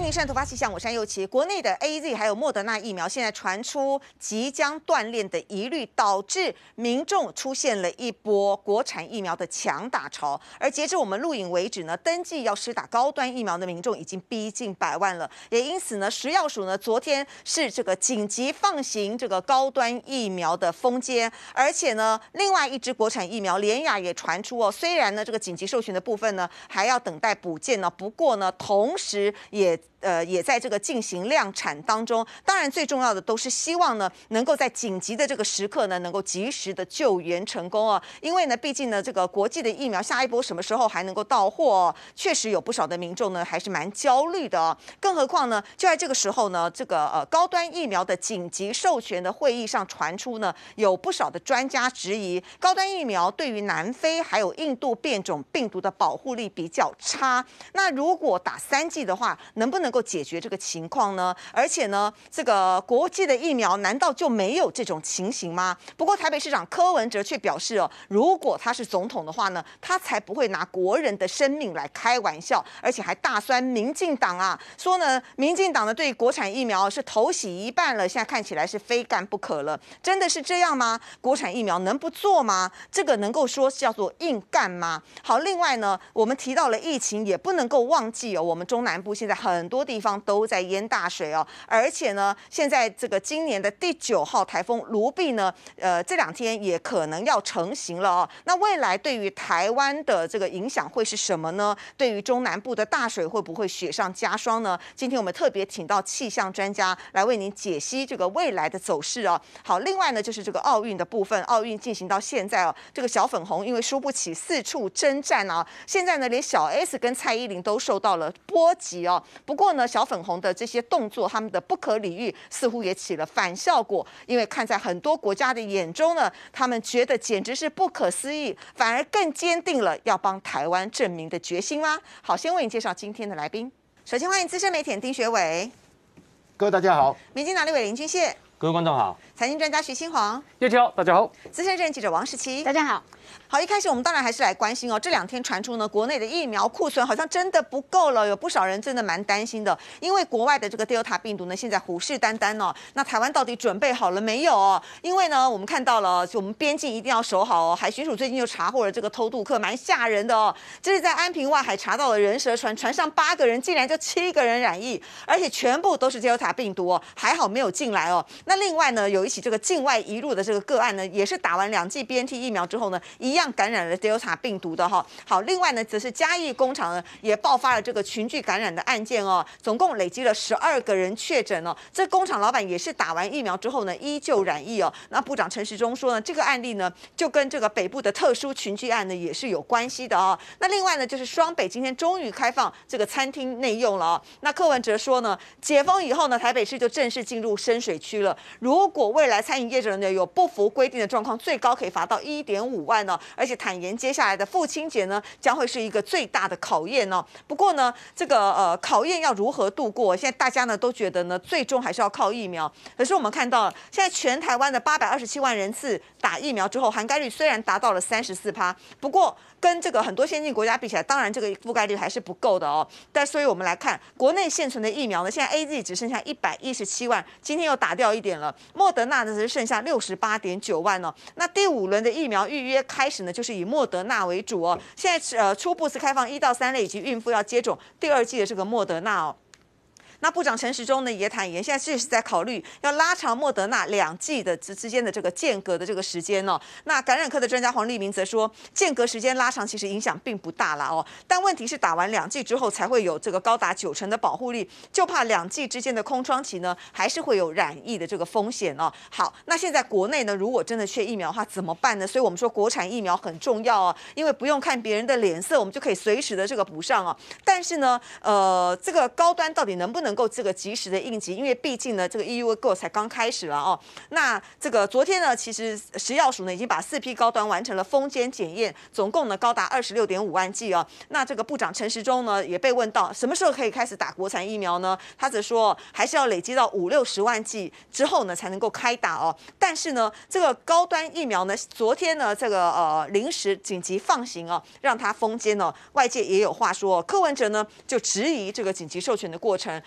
迎收看《突发奇想》，我是佑琪。国内的 AZ 还有莫德纳疫苗，现在传出即将断链的疑虑，导致民众出现了一波国产疫苗的强打潮。而截至我们录影为止呢，登记要施打高端疫苗的民众已经逼近100万了。也因此呢，食药署呢昨天是这个紧急放行这个高端疫苗的封街，而且呢，另外一支国产疫苗联雅也传出哦，虽然呢这个紧急授权的部分呢还要等待补件呢，不过呢，同时也在这个进行量产当中。当然，最重要的都是希望呢，能够在紧急的这个时刻呢，能够及时的救援成功哦。因为呢，毕竟呢，这个国际的疫苗下一波什么时候还能够到货哦？确实有不少的民众呢，还是蛮焦虑的哦。更何况呢，就在这个时候呢，这个高端疫苗的紧急授权的会议上传出呢，有不少的专家质疑，高端疫苗对于南非还有印度变种病毒的保护力比较差。那如果打3剂的话，能不能够解决这个情况呢？而且呢，这个国际的疫苗难道就没有这种情形吗？不过台北市长柯文哲却表示哦，如果他是总统的话呢，他才不会拿国人的生命来开玩笑，而且还大酸民进党啊，说呢，民进党呢对国产疫苗是头洗一半了，现在看起来是非干不可了。真的是这样吗？国产疫苗能不做吗？这个能够说叫做硬干吗？好，另外呢，我们提到了疫情，也不能够忘记哦，我们中南部现在很多地方都在淹大水哦，而且呢，现在这个今年的第9号台风卢碧呢，这2天也可能要成型了哦。那未来对于台湾的这个影响会是什么呢？对于中南部的大水会不会雪上加霜呢？今天我们特别请到气象专家来为您解析这个未来的走势哦。好，另外呢就是这个奥运的部分，奥运进行到现在哦，这个小粉红因为输不起四处征战啊，现在呢连小 S 跟蔡依林都受到了波及哦。不过呢，小粉红的这些动作，他们的不可理喻似乎也起了反效果，因为看在很多国家的眼中呢，他们觉得简直是不可思议，反而更坚定了要帮台湾证明的决心吗？好，先为你介绍今天的来宾。首先欢迎资深媒体人丁学伟， 各位大家好， 民进党立委林俊燮， 各位观众好， 财经专家徐新煌， 叶乔大家好， 资深政治记者王世琪， 大家好。 好，一开始我们当然还是来关心哦，这2天传出呢，国内的疫苗库存好像真的不够了，有不少人真的蛮担心的，因为国外的这个 Delta 病毒呢，现在虎视眈眈哦，那台湾到底准备好了没有哦？因为呢，我们看到了，我们边境一定要守好哦。海巡署最近又查获了这个偷渡客，蛮吓人的哦。这是在安平外海查到了人蛇船，船上8个人竟然就7个人染疫，而且全部都是 Delta 病毒哦，还好没有进来哦。那另外呢，有一起这个境外移入的这个个案呢，也是打完2剂 BNT 疫苗之后呢，一样感染了 Delta 病毒的哈。好，另外呢，则是嘉义工厂呢也爆发了这个群聚感染的案件哦，总共累积了12个人确诊哦。这工厂老板也是打完疫苗之后呢，依旧染疫哦。那部长陈时中说呢，这个案例呢，就跟这个北部的特殊群聚案呢也是有关系的哦。那另外呢，就是双北今天终于开放这个餐厅内用了哦。那柯文哲说呢，解封以后呢，台北市就正式进入深水区了。如果未来餐饮业者呢有不符规定的状况，最高可以罚到1.5万哦。而且坦言，接下来的父亲节呢，将会是一个最大的考验哦。不过呢，这个考验要如何度过？现在大家呢都觉得呢，最终还是要靠疫苗。可是我们看到，现在全台湾的827万人次打疫苗之后，涵盖率虽然达到了34%，不过跟这个很多先进国家比起来，当然这个覆盖率还是不够的哦。但所以我们来看，国内现存的疫苗呢，现在 AZ 只剩下117万，今天又打掉一点了。莫德纳呢只剩下68.9万哦。那第5轮的疫苗预约开始呢，就是以莫德纳为主哦。现在初步是开放1到3类以及孕妇要接种第2剂的这个莫德纳哦。那部长陈时中呢也坦言，现在确实在考虑要拉长莫德纳2剂的之间的这个间隔的这个时间哦。那感染科的专家黄立明则说，间隔时间拉长其实影响并不大啦哦。但问题是打完2剂之后才会有这个高达90%的保护力，就怕2剂之间的空窗期呢，还是会有染疫的这个风险哦。好，那现在国内呢，如果真的缺疫苗的话怎么办呢？所以我们说国产疫苗很重要哦，因为不用看别人的脸色，我们就可以随时的这个补上哦。但是呢，这个高端到底能不能够这个及时的应急？因为毕竟呢，这个 EU Go 才刚开始了哦。那这个昨天呢，其实食药署呢已经把4批高端完成了封监检验，总共呢高达26.5万剂哦。那这个部长陈时中呢也被问到什么时候可以开始打国产疫苗呢？他则说还是要累积到50-60万剂之后呢才能够开打哦。但是呢，这个高端疫苗呢，昨天呢这个临时紧急放行哦，让它封监哦，外界也有话说，柯文哲呢就质疑这个紧急授权的过程。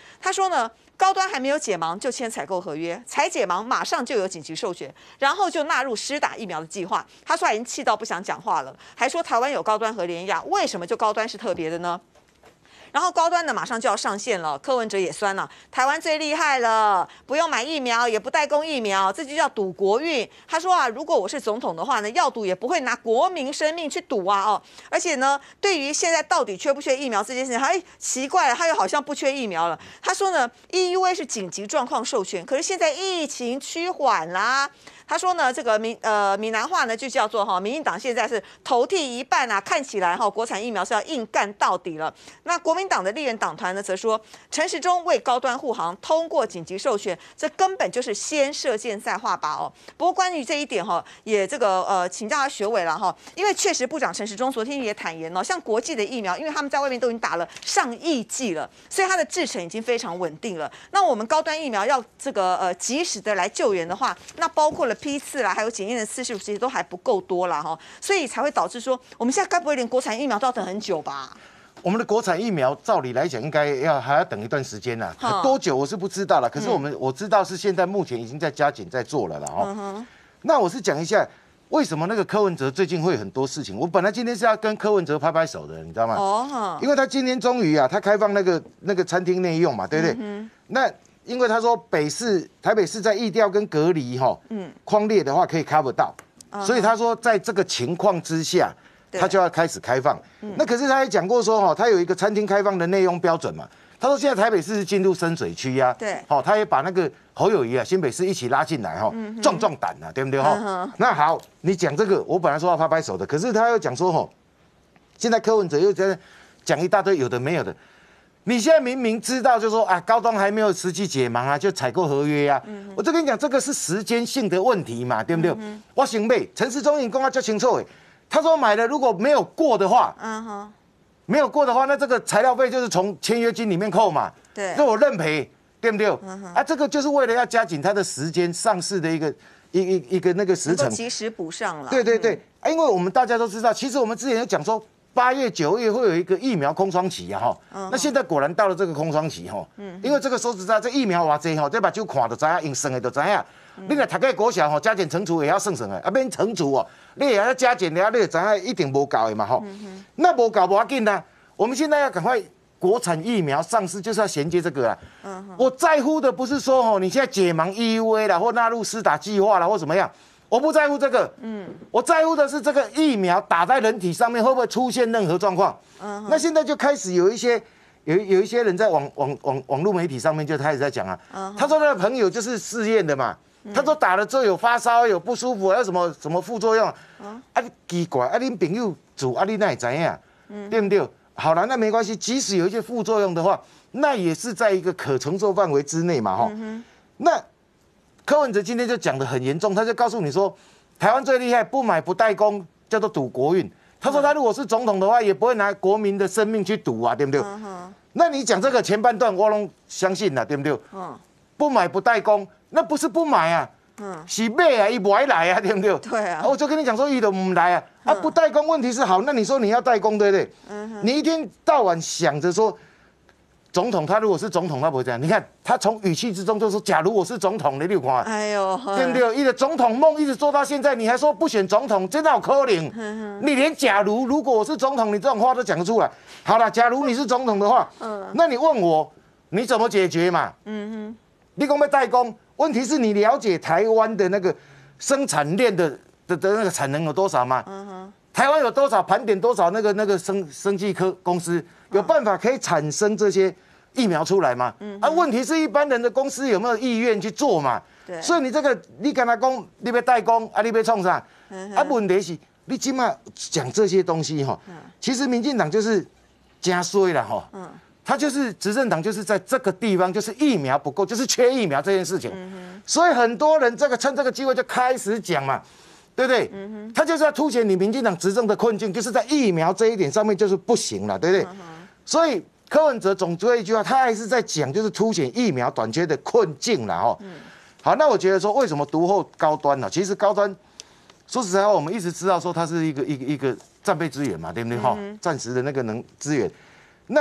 他说呢，高端还没有解盲就签采购合约，才解盲马上就有紧急授权，然后就纳入施打疫苗的计划。他说他已经气到不想讲话了，还说台湾有高端和联亚，为什么就高端是特别的呢？然后高端呢马上就要上线了，柯文哲也酸了，台湾最厉害了，不用买疫苗，也不代工疫苗，这就叫赌国运。他说啊，如果我是总统的话呢，要赌也不会拿国民生命去赌啊哦。而且呢，对于现在到底缺不缺疫苗这件事情，他奇怪了，他又好像不缺疫苗了。他说呢 ，EUA 是紧急状况授权，可是现在疫情趋缓啦。他说呢，这个闽南话呢就叫做民进党现在是头剃一半啊，看起来国产疫苗是要硬干到底了。那国民党的立院党团呢则说，陈时中为高端护航，通过紧急授权，这根本就是先射箭再画靶哦。不过关于这一点也这个请教他学委了因为确实部长陈时中昨天也坦言像国际的疫苗，因为他们在外面都已经打了上亿剂了，所以它的制程已经非常稳定了。那我们高端疫苗要这个及时的来救援的话，那包括了批次啦，还有检验的次数，其实都还不够多啦所以才会导致说，我们现在该不会连国产疫苗都要等很久吧？ 我们的国产疫苗照理来讲，应该还要等一段时间啦，多久我是不知道了。可是我知道是现在目前已经在加紧在做了啦那我是讲一下为什么那个柯文哲最近会很多事情。我本来今天是要跟柯文哲拍拍手的，你知道吗？因为他今天终于他开放那个餐厅内用嘛，对不对？那因为他说台北市在疫调跟隔离匡列的话可以 cover 到，所以他说在这个情况之下，他就要开始开放。那可是他也讲过说他有一个餐厅开放的内用标准嘛。他说现在台北市是进入深水区啊， 对， 他也把那个侯友宜新北市一起拉进来壮胆啊，对不对那好，你讲这个，我本来说要拍拍手的，可是他又讲说现在柯文哲又在讲一大堆有的没有的。你现在明明知道，就说高端还没有实际解盲啊，就采购合约啊。我就跟你讲，这个是时间性的问题嘛，对不对？我想妹陈时中已经跟他较清楚诶，他说买了如果没有过的话，没有过的话，那这个材料费就是从签约金里面扣嘛。 对， 那我认赔，对不对？这个就是为了要加紧它的时间上市的一个那个时程， 及时补上了。 对对对，因为我们大家都知道，其实我们之前有讲说。8月、9月会有一个疫苗空窗期那现在果然到了这个空窗期因为这个说实在，这疫苗偌济这把就看就知影，用算的就知影。你若读个国小加减乘除也要算的，免乘除你也要加减了，你就知影一定无够的嘛那无够无要紧啦，我们现在要赶快国产疫苗上市，就是要衔接这个啦。我在乎的不是说你现在解盲 EUA 啦，或纳入施打计划啦，或怎么样。我不在乎这个，我在乎的是这个疫苗打在人体上面会不会出现任何状况。那现在就开始有一些人在网络媒体上面就开始在讲他说他的朋友就是试验的嘛，他说打了之后有发烧、有不舒服，还有什么副作用奇怪你朋友做你哪会知影，对不对？好了，那没关系，即使有一些副作用的话，那也是在一个可承受范围之内嘛那。柯文哲今天就讲得很严重，他就告诉你说，台湾最厉害，不买不代工，叫做赌国运。他说他如果是总统的话，也不会拿国民的生命去赌啊，对不对？那你讲这个前半段我都相信了，对不对？不买不代工，那不是不买啊，是买啊，他不爱来啊，对不对？ 对啊。 我就跟你讲说，他都不来啊，不代工问题是好，那你说你要代工，对不对？你一天到晚想着说。总统他如果是总统，他不会这样。你看他从语气之中就说：“假如我是总统，你有看？ 哎呦， 对不对？一个总统梦一直做到现在，你还说不选总统，真的好可怜。你连假如果我是总统，你这种话都讲得出来。好了，假如你是总统的话，那你问我你怎么解决嘛？你讲要代工，问题是你了解台湾的那个生产链的那个产能有多少吗？台湾有多少盘点多少那个生技科公司？有办法可以产生这些疫苗出来吗？问题是一般人的公司有没有意愿去做嘛？所以你这个你跟他讲，你要代工你要创啥？问题是，你起码讲这些东西其实民进党就是加衰了他就是执政党，就是在这个地方就是疫苗不够，就是缺疫苗这件事情。所以很多人趁这个机会就开始讲嘛。对不对？他就是要凸显你民进党执政的困境，就是在疫苗这一点上面就是不行了，对不对？所以柯文哲总结一句话，他还是在讲，就是凸显疫苗短缺的困境了好，那我觉得说为什么独后高端呢？其实高端说实在话，我们一直知道说它是一个战备资源嘛，对不对？暂时的那个资源。那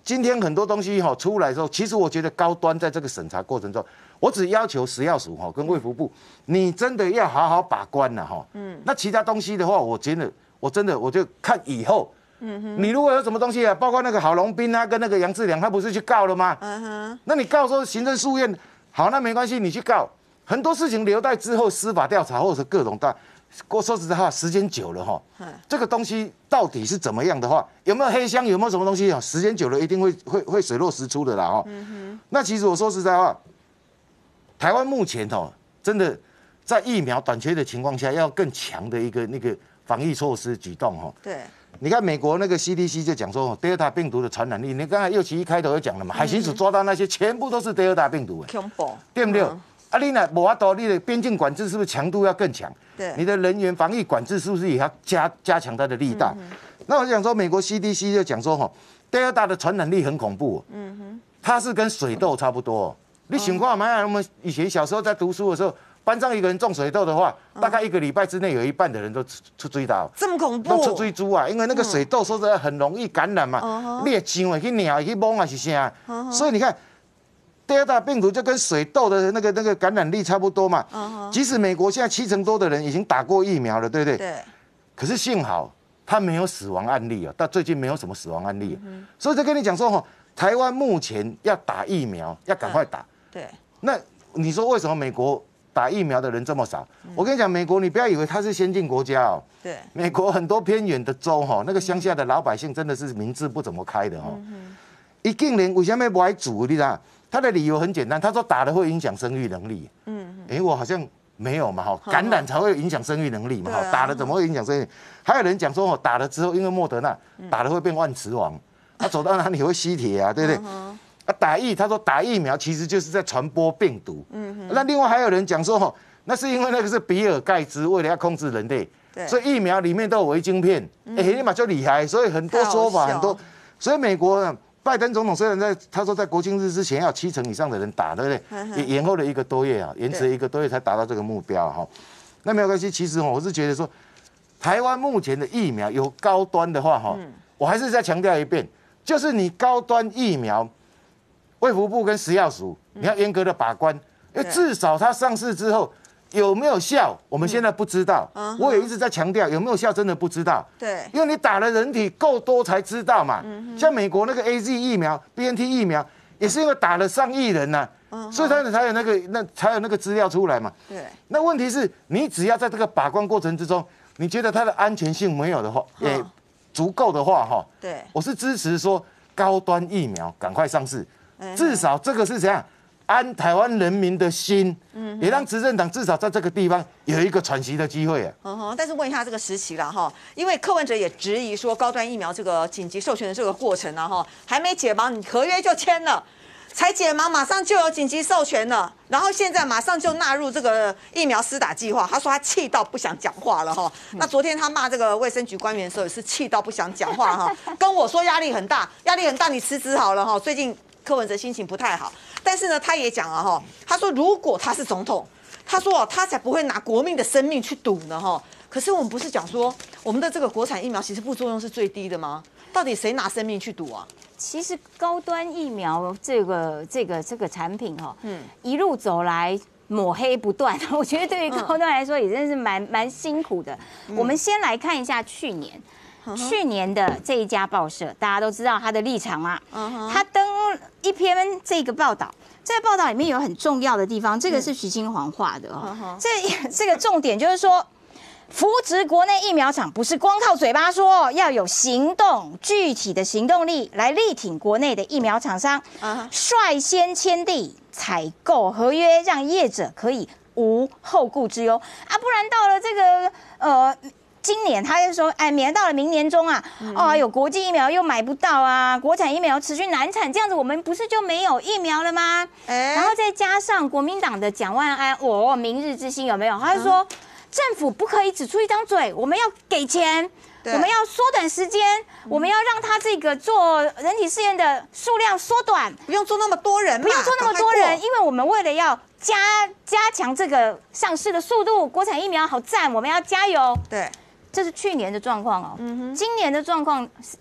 今天很多东西出来的时候，其实我觉得高端在这个审查过程中，我只要求食药署跟卫福部，你真的要好好把关了那其他东西的话，我真的我就看以后。你如果有什么东西啊，包括那个郝龙斌啊，跟那个杨志良，他不是去告了吗？那你告说行政诉愿，好，那没关系，你去告。很多事情留待之后司法调查或者是各种说实在话，时间久了这个东西到底是怎么样的话，有没有黑箱，有没有什么东西时间久了一定会水落石出的啦那其实我说实在话，台湾目前真的在疫苗短缺的情况下，要更强的一个那个防疫措施举动对。 你看美国那个 CDC 就讲说，Delta 病毒的传染力，你刚才右旗一开头就讲了嘛，海巡署抓到那些全部都是 Delta 病毒， 恐怖， 对不对？啊，你呢，没法度，你的边境管制是不是强度要更强？ 对， 你的人员防疫管制是不是也要加强它的力道？那我想说，美国 CDC 就讲说，Delta 的传染力很恐怖，它是跟水痘差不多。你想看嘛？我们以前小时候在读书的时候。班上一个人中水痘的话，大概1个礼拜之内有一半的人都出水痘， 这么恐怖， 都出水珠啊！因为那个水痘说实在很容易感染嘛，你也痒啊，去咬去摸啊是啥？所以你看，Delta 病毒就跟水痘的那个感染力差不多嘛。即使美国现在70%多的人已经打过疫苗了，对不对？ 对。 可是幸好他没有死亡案例啊，到最近没有什么死亡案例，所以就跟你讲说台湾目前要打疫苗，要赶快打。 对。 那你说为什么美国？打疫苗的人这么少，我跟你讲，美国你不要以为它是先进国家对， 美国很多偏远的州那个乡下的老百姓真的是民智不怎么开的一竟然为什么不爱煮？你知道，他的理由很简单，他说打了会影响生育能力。我好像没有嘛感染才会影响生育能力嘛打了怎么会影响生育？还有人讲说打了之后，因为莫德纳打了会变万磁王，他走到哪里会吸铁啊，对不对？他说打疫苗其实就是在传播病毒。那另外还有人讲说，那是因为那个是比尔盖茨为了要控制人类，所以疫苗里面都有微晶片。立马就厉害，所以很多说法很多。所以美国拜登总统虽然他说在国庆日之前要70%以上的人打，对不对？也延后了1个多月延迟了1个多月才达到这个目标那没有关系，其实我是觉得说，台湾目前的疫苗有高端的话我还是再强调一遍，就是你高端疫苗。卫福部跟食药署，你要严格的把关，因为至少它上市之后有没有效，我们现在不知道。我也一直在强调有没有效，真的不知道。 对， 因为你打了人体够多才知道嘛。像美国那个 AZ 疫苗、BNT 疫苗，也是因为打了上亿人呐，所以他才有那个资料出来嘛。 对。 那问题是你只要在这个把关过程之中，你觉得它的安全性没有的话，也足够的话对， 我是支持说高端疫苗赶快上市。至少这个是怎样安台湾人民的心，也让执政党至少在这个地方有一个喘息的机会但是问一下这个时期了因为柯文哲也质疑说高端疫苗这个紧急授权的这个过程还没解盲，你合约就签了。才解盲，马上就有紧急授权了，然后现在马上就纳入这个疫苗施打计划。他说他气到不想讲话了那昨天他骂这个卫生局官员的时候也是气到不想讲话跟我说压力很大，你辞职好了最近柯文哲心情不太好，但是呢，他也讲了他说如果他是总统，他说他才不会拿国民的生命去赌呢可是我们不是讲说我们的这个国产疫苗其实副作用是最低的吗？到底谁拿生命去赌啊？ 其实高端疫苗这个产品一路走来抹黑不断，我觉得对于高端来说也真是蛮辛苦的。我们先来看一下去年的这一家报社，大家都知道他的立场嘛。他登一篇这个报道，这个报道里面有很重要的地方，这个是徐金煌画的这个重点就是说，扶植国内疫苗厂不是光靠嘴巴说，要有行动，具体的行动力来力挺国内的疫苗厂商，率先签订采购合约，让业者可以无后顾之忧啊，不然到了这个今年他就说，免得到了明年中有国际疫苗又买不到啊，国产疫苗持续难产，这样子我们不是就没有疫苗了吗？然后再加上国民党的蒋万安，明日之星有没有？他就说，政府不可以只出一张嘴，我们要给钱，我们要缩短时间，我们要让他这个做人体试验的数量缩短， 不用做那么多人， 因为我们为了要加强这个上市的速度，国产疫苗好赞，我们要加油。 对。 这是去年的状况今年的状况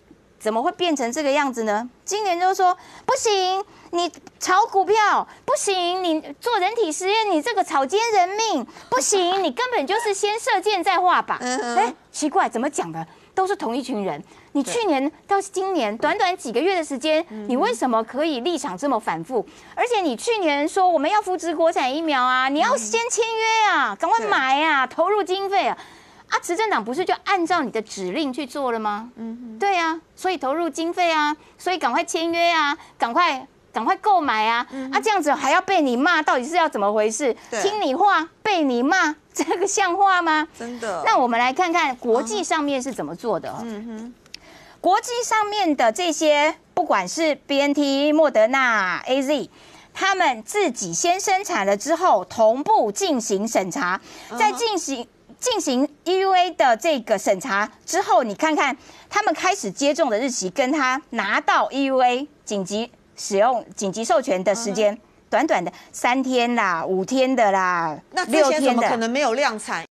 怎么会变成这个样子呢？今年就说不行，你炒股票不行，你做人体实验，你这个草菅人命不行，你根本就是先射箭再画靶。哎，奇怪，怎么讲的都是同一群人？你去年到今年短短几个月的时间，你为什么可以立场这么反复？而且你去年说我们要扶植国产疫苗啊，你要先签约啊，赶快买啊，投入经费啊。啊，执政党不是就按照你的指令去做了吗？对啊，所以投入经费啊，所以赶快签约啊，赶快购买啊！啊，这样子还要被你骂，到底是要怎么回事？听你话，被你骂，这个像话吗？ 真的。 那我们来看看国际上面是怎么做的。国际上面的这些，不管是 BNT、莫德纳、AZ。他们自己先生产了之后，同步进行审查，再进行 EUA 的这个审查之后，你看看他们开始接种的日期，跟他拿到 EUA 紧急使用紧急授权的时间，短短的3天啦、5天的啦、 那之前怎么可能没有量产？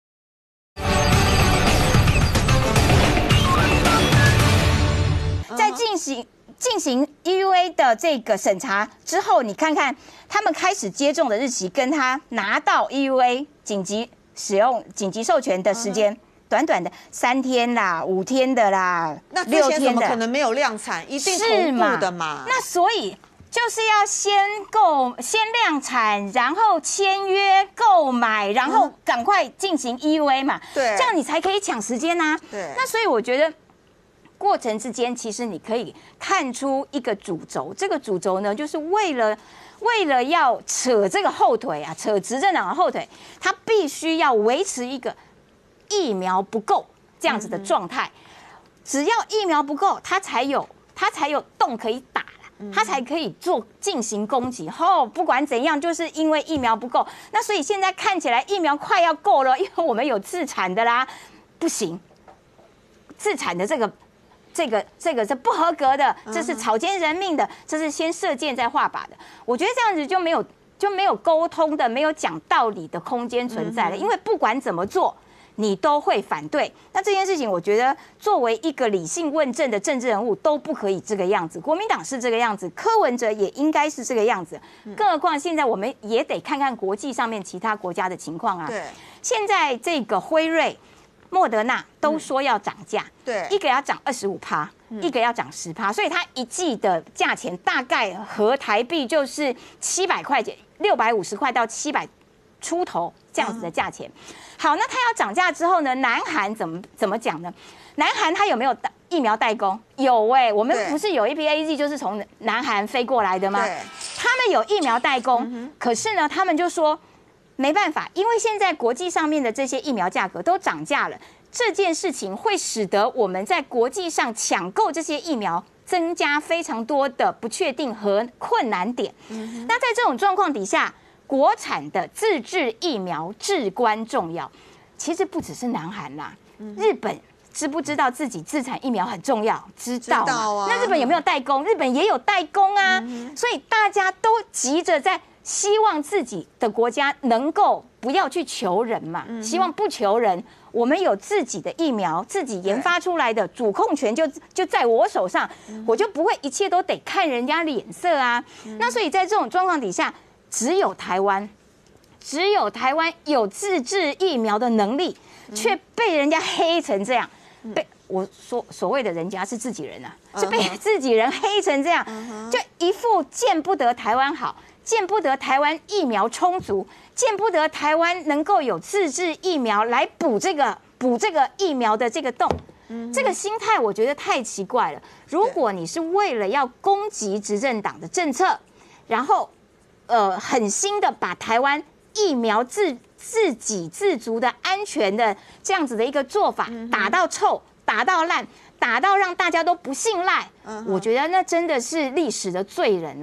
在进行 EUA 的这个审查之后，你看看他们开始接种的日期，跟他拿到 EUA 紧急使用紧急授权的时间，短短的3天啦、5天的啦、 那之前怎么可能没有量产？一定同步的嘛。 那所以就是要先量产，然后签约购买，然后赶快进行 EUA 嘛。 对， 这样你才可以抢时间啊。 对。 那所以我觉得过程之间，其实你可以看出一个主轴，这个主轴呢，就是为了要扯这个后腿啊，扯执政党的后腿，他必须要维持一个疫苗不够这样子的状态。只要疫苗不够，他才有洞可以打了，他才可以进行攻击。不管怎样，就是因为疫苗不够，那所以现在看起来疫苗快要够了，因为我们有自产的啦，不行，自产的这个是不合格的，这是草菅人命的，这是先射箭再画靶的。我觉得这样子就没有沟通的，没有讲道理的空间存在了。因为不管怎么做，你都会反对。那这件事情，我觉得作为一个理性问政的政治人物，都不可以这个样子。国民党是这个样子，柯文哲也应该是这个样子。更何况现在我们也得看看国际上面其他国家的情况啊。 对， 现在这个辉瑞、莫德纳都说要涨价， 对， 一个要涨25%，一个要涨10%，所以它一剂的价钱大概合台币就是700块钱，650块到700出头这样子的价钱。好，那它要涨价之后呢？南韩怎么讲呢？南韩它有没有疫苗代工？有我们不是有一批 AZ 就是从南韩飞过来的吗？他们有疫苗代工，可是呢，他们就说没办法，因为现在国际上面的这些疫苗价格都涨价了。这件事情会使得我们在国际上抢购这些疫苗增加非常多的不确定和困难点。那在这种状况底下，国产的自制疫苗至关重要。其实不只是南韩啦，日本知不知道自己自产疫苗很重要？知道啊。那日本有没有代工？日本也有代工啊。所以大家都急着在希望自己的国家能够不要去求人嘛，希望不求人。我们有自己的疫苗，自己研发出来的，主控权就在我手上，我就不会一切都得看人家脸色啊。那所以在这种状况底下，只有台湾有自制疫苗的能力，却被人家黑成这样。被我所谓的人家是自己人啊，是被自己人黑成这样，就一副见不得台湾好，见不得台湾疫苗充足，见不得台湾能够有自制疫苗来补这个疫苗的这个洞。这个心态我觉得太奇怪了。如果你是为了要攻击执政党的政策，然后狠心的把台湾疫苗自给自足的安全的这样子的一个做法打到臭，打到烂，打到让大家都不信赖，我觉得那真的是历史的罪人啦。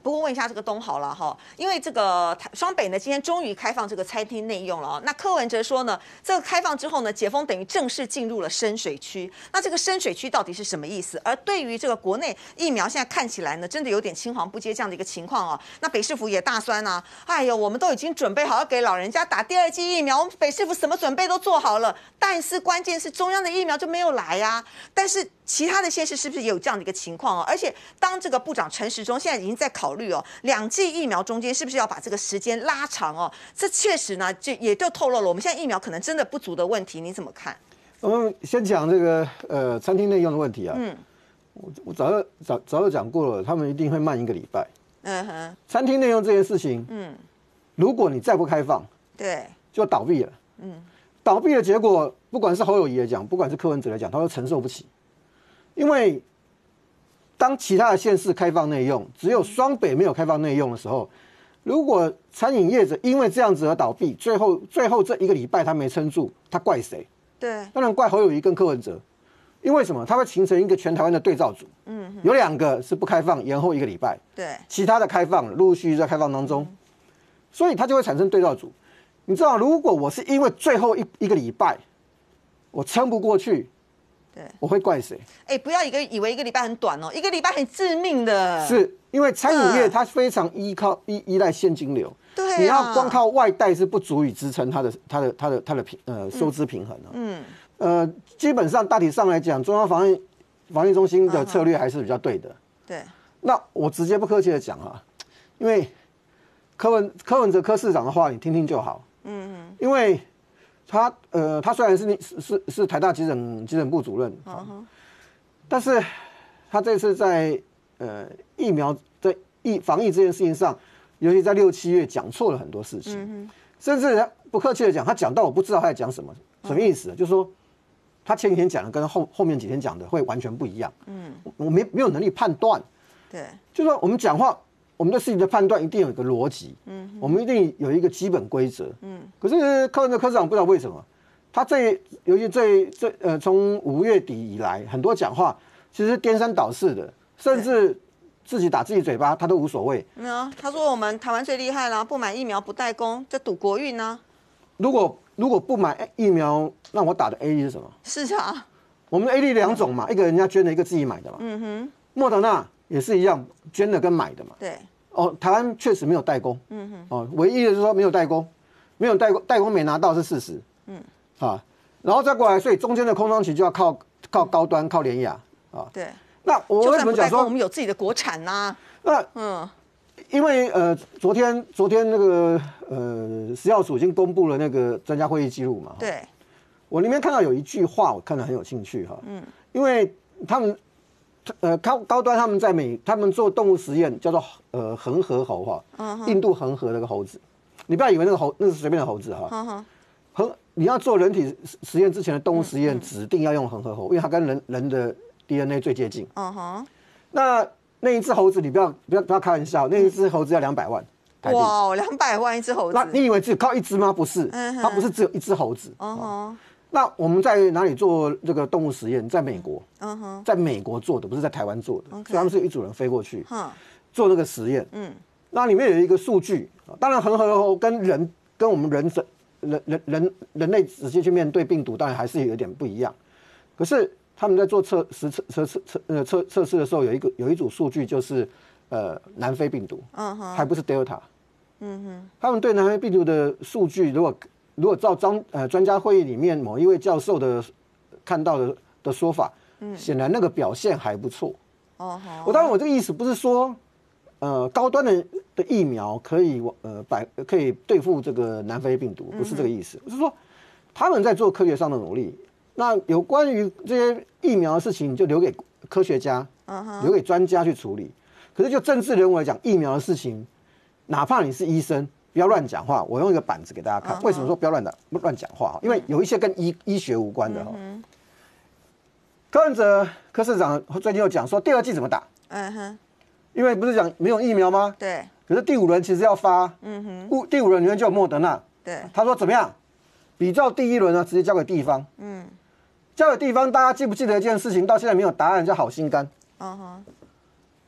不过问一下这个东好了哈，因为这个双北呢今天终于开放这个餐厅内用了哦。那柯文哲说呢，这个开放之后呢，解封等于正式进入了深水区。那这个深水区到底是什么意思？而对于这个国内疫苗现在看起来呢，真的有点青黄不接这样的一个情况哦。那北市府也大酸啊，哎呦，我们都已经准备好要给老人家打第2剂疫苗，我们北市府什么准备都做好了，但是关键是中央的疫苗就没有来啊。但是其他的县市是不是也有这样的一个情况哦？而且当这个部长陈时中现在已经在考虑哦，2剂疫苗中间是不是要把这个时间拉长哦？这确实呢，也就透露了我们现在疫苗可能真的不足的问题，你怎么看？ 我们先讲这个餐厅内用的问题啊。我早就讲过了，他们一定会慢1个礼拜。餐厅内用这件事情，如果你再不开放， 对， 就倒闭了。倒闭的结果，不管是侯友宜来讲，不管是柯文哲来讲，他都承受不起。因为当其他的县市开放内用，只有双北没有开放内用的时候，如果餐饮业者因为这样子而倒闭，最后这1个礼拜他没撑住，他怪谁？ 对， 当然怪侯友宜跟柯文哲。因为什么？它会形成一个全台湾的对照组。有2个是不开放，延后1个礼拜。 对，其他的开放陆续在开放当中，所以它就会产生对照组。你知道，如果我是因为最后一个礼拜我撑不过去，对，我会怪谁？ 不要以为1个礼拜很短哦，1个礼拜很致命的。 是因为餐饮业它非常依赖现金流， 对啊， 你要光靠外带是不足以支撑它的收支平衡的。基本上大体上来讲，中央防疫中心的策略还是比较对的。对，那我直接不客气的讲啊，因为柯文哲柯市长的话，你听听就好。因为他虽然是台大急诊部主任，但是他这次在疫苗在防疫这件事情上，尤其在6、7月讲错了很多事情，甚至不客气的讲，他讲到我不知道他在讲什么，什么意思？就是说。他前几天讲的跟后面几天讲的会完全不一样。我没有能力判断。对，就是说我们讲话，我们对事情的判断一定有一个逻辑。我们一定有一个基本规则。可是柯文哲柯市长不知道为什么，他尤其从5月底以来，很多讲话其实是颠三倒四的，甚至自己打自己嘴巴，他都无所谓。 他说我们台湾最厉害了，不买疫苗不代工，这赌国运呢。 如果不买疫苗，那我打的 AZ 是什么？ 是啊， 我们的 AZ 2种嘛，一个人家捐的，一个自己买的嘛。莫德纳也是一样，捐的跟买的嘛。对。台湾确实没有代工。唯一的是说没有代工，没有代工没拿到是事实。然后再过来，所以中间的空窗期就要靠高端，靠联亚啊。对。那我为什么讲说我们有自己的国产呐？ 因为昨天那个食药署已经公布了那个专家会议记录嘛。对。我里面看到有一句话，我看得很有兴趣哈。因为他们高端他们做动物实验叫做恒河猴哈，印度恒河那个猴子，你不要以为那是随便的猴子哈。你要做人体实验之前的动物实验，指定要用恒河猴，因为它跟人的 DNA 最接近。那一只猴子，你不要开玩笑，那一只猴子要200万台币。 哇，200万一只猴子？ 那你以为只靠一只吗？不是，它不是只有一只猴子。那我们在哪里做这个动物实验？在美国。在美国做的，不是在台湾做的，所以他们是一组人飞过去做那个实验。那里面有一个数据，当然恒河猴跟我们人类直接去面对病毒，当然还是有点不一样。可是他们在做测试的时候，有一组数据就是南非病毒，还不是 Delta。他们对南非病毒的数据，如果照专家会议里面某一位教授看到的说法，显然那个表现还不错。当然我这个意思不是说高端的疫苗可以对付这个南非病毒，不是这个意思。我是说他们在做科学上的努力。那有关于这些疫苗的事情，就留给科学家，留给专家去处理。可是就政治人物来讲，疫苗的事情，哪怕你是医生，不要乱讲话。我用一个板子给大家看，为什么说不要乱讲话？因为有一些跟医学无关的哈。柯文哲柯市长最近又讲说第2剂怎么打？因为不是讲没有疫苗吗？对。可是第5轮其实要发，第5轮里面就有莫德纳。对。他说怎么样？比照第1轮呢，直接交给地方。交给地方，大家记不记得一件事情？到现在没有答案，叫好心肝。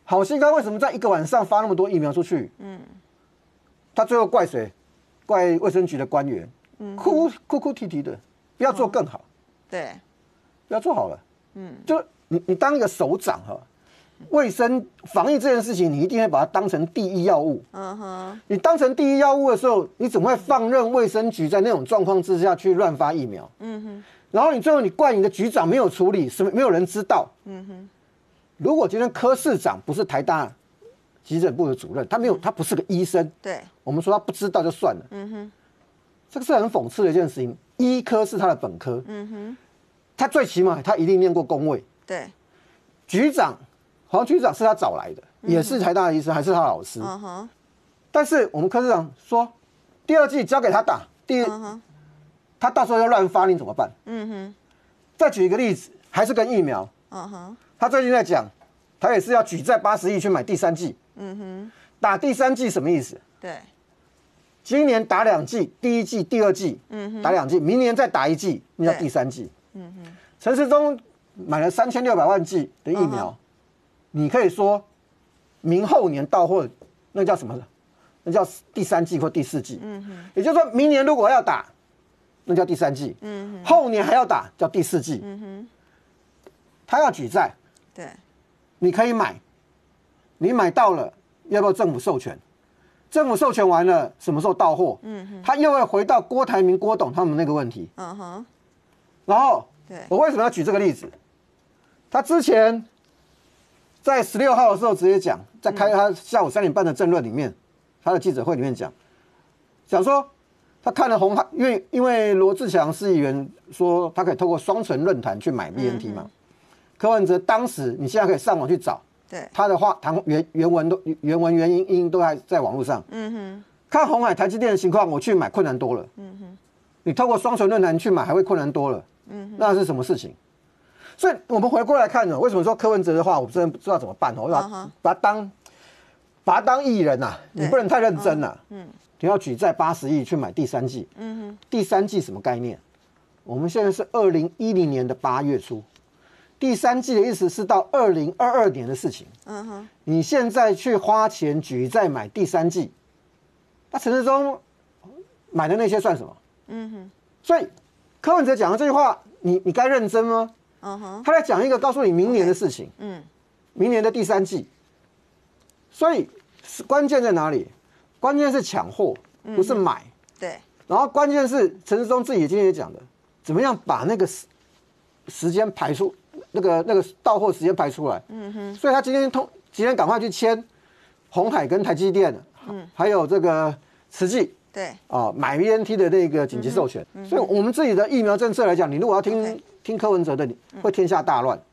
好心肝为什么在一个晚上发那么多疫苗出去？他最后怪谁？怪卫生局的官员，哭啼啼的，不要做更好， 对， 不要做好了，就你当一个首长哈，卫生防疫这件事情，你一定会把它当成第一要务。你当成第一要务的时候，你怎么会放任卫生局在那种状况之下去乱发疫苗？然后你最后你怪你的局长没有处理，没有人知道。如果今天柯市长不是台大急诊部的主任，他不是个医生， 对， 我们说他不知道就算了。这个是很讽刺的一件事情。医科是他的本科，他最起码他一定念过公卫。 对， 局长，好像局长是他找来的，也是台大的医生，还是他的老师。但是我们柯市长说，第二剂交给他打，他到时候要乱发，你怎么办？再举一个例子，还是跟疫苗。他最近在讲，他也是要举债80亿去买第3剂。打第3剂什么意思？ 对， 今年打2剂，第1剂、第2剂，打2剂，明年再打1剂，那叫第3剂。陈时中买了3600万剂的疫苗，你可以说明后年到货，那叫什么？那叫第3剂或第4剂。也就是说明年如果要打，那叫第3剂。后年还要打，叫第4剂。他要举债， 对， 你可以买，你买到了，要不要政府授权？政府授权完了，什么时候到货？他又会回到郭台铭、郭董他们那个问题。然后，我为什么要举这个例子？他之前在16号的时候直接讲，在开他下午3点半的政论里面，他的记者会里面讲说他看了鸿海，因为罗志祥市议员说他可以透过双城论坛去买 BNT 嘛。柯文哲当时，你现在可以上网去找，他的话原文原音都还在网络上。看鸿海、台积电的情况，我去买困难多了。你透过双城论坛去买还会困难多了。那是什么事情？所以我们回过来看呢，为什么说柯文哲的话，我真的不知道怎么办哦？我把他当艺人呐，你不能太认真了。你要举债80亿去买第3剂。第3剂什么概念？我们现在是2010年的8月初。第3剂的意思是到2022年的事情。你现在去花钱举债买第3剂，那陈时中买的那些算什么？所以柯文哲讲的这句话，你该认真吗？他在讲一个告诉你明年的事情。明年的第3剂。所以关键在哪里？关键是抢货，不是买。 对。 然后关键是陈时中自己今天也讲的，怎么样把那个时间排出。那个到货时间排出来，所以他今天赶快去签鸿海跟台积电，还有这个慈济， 对， 买 BNT 的那个紧急授权。所以我们自己的疫苗政策来讲，你如果要听柯文哲的，会天下大乱。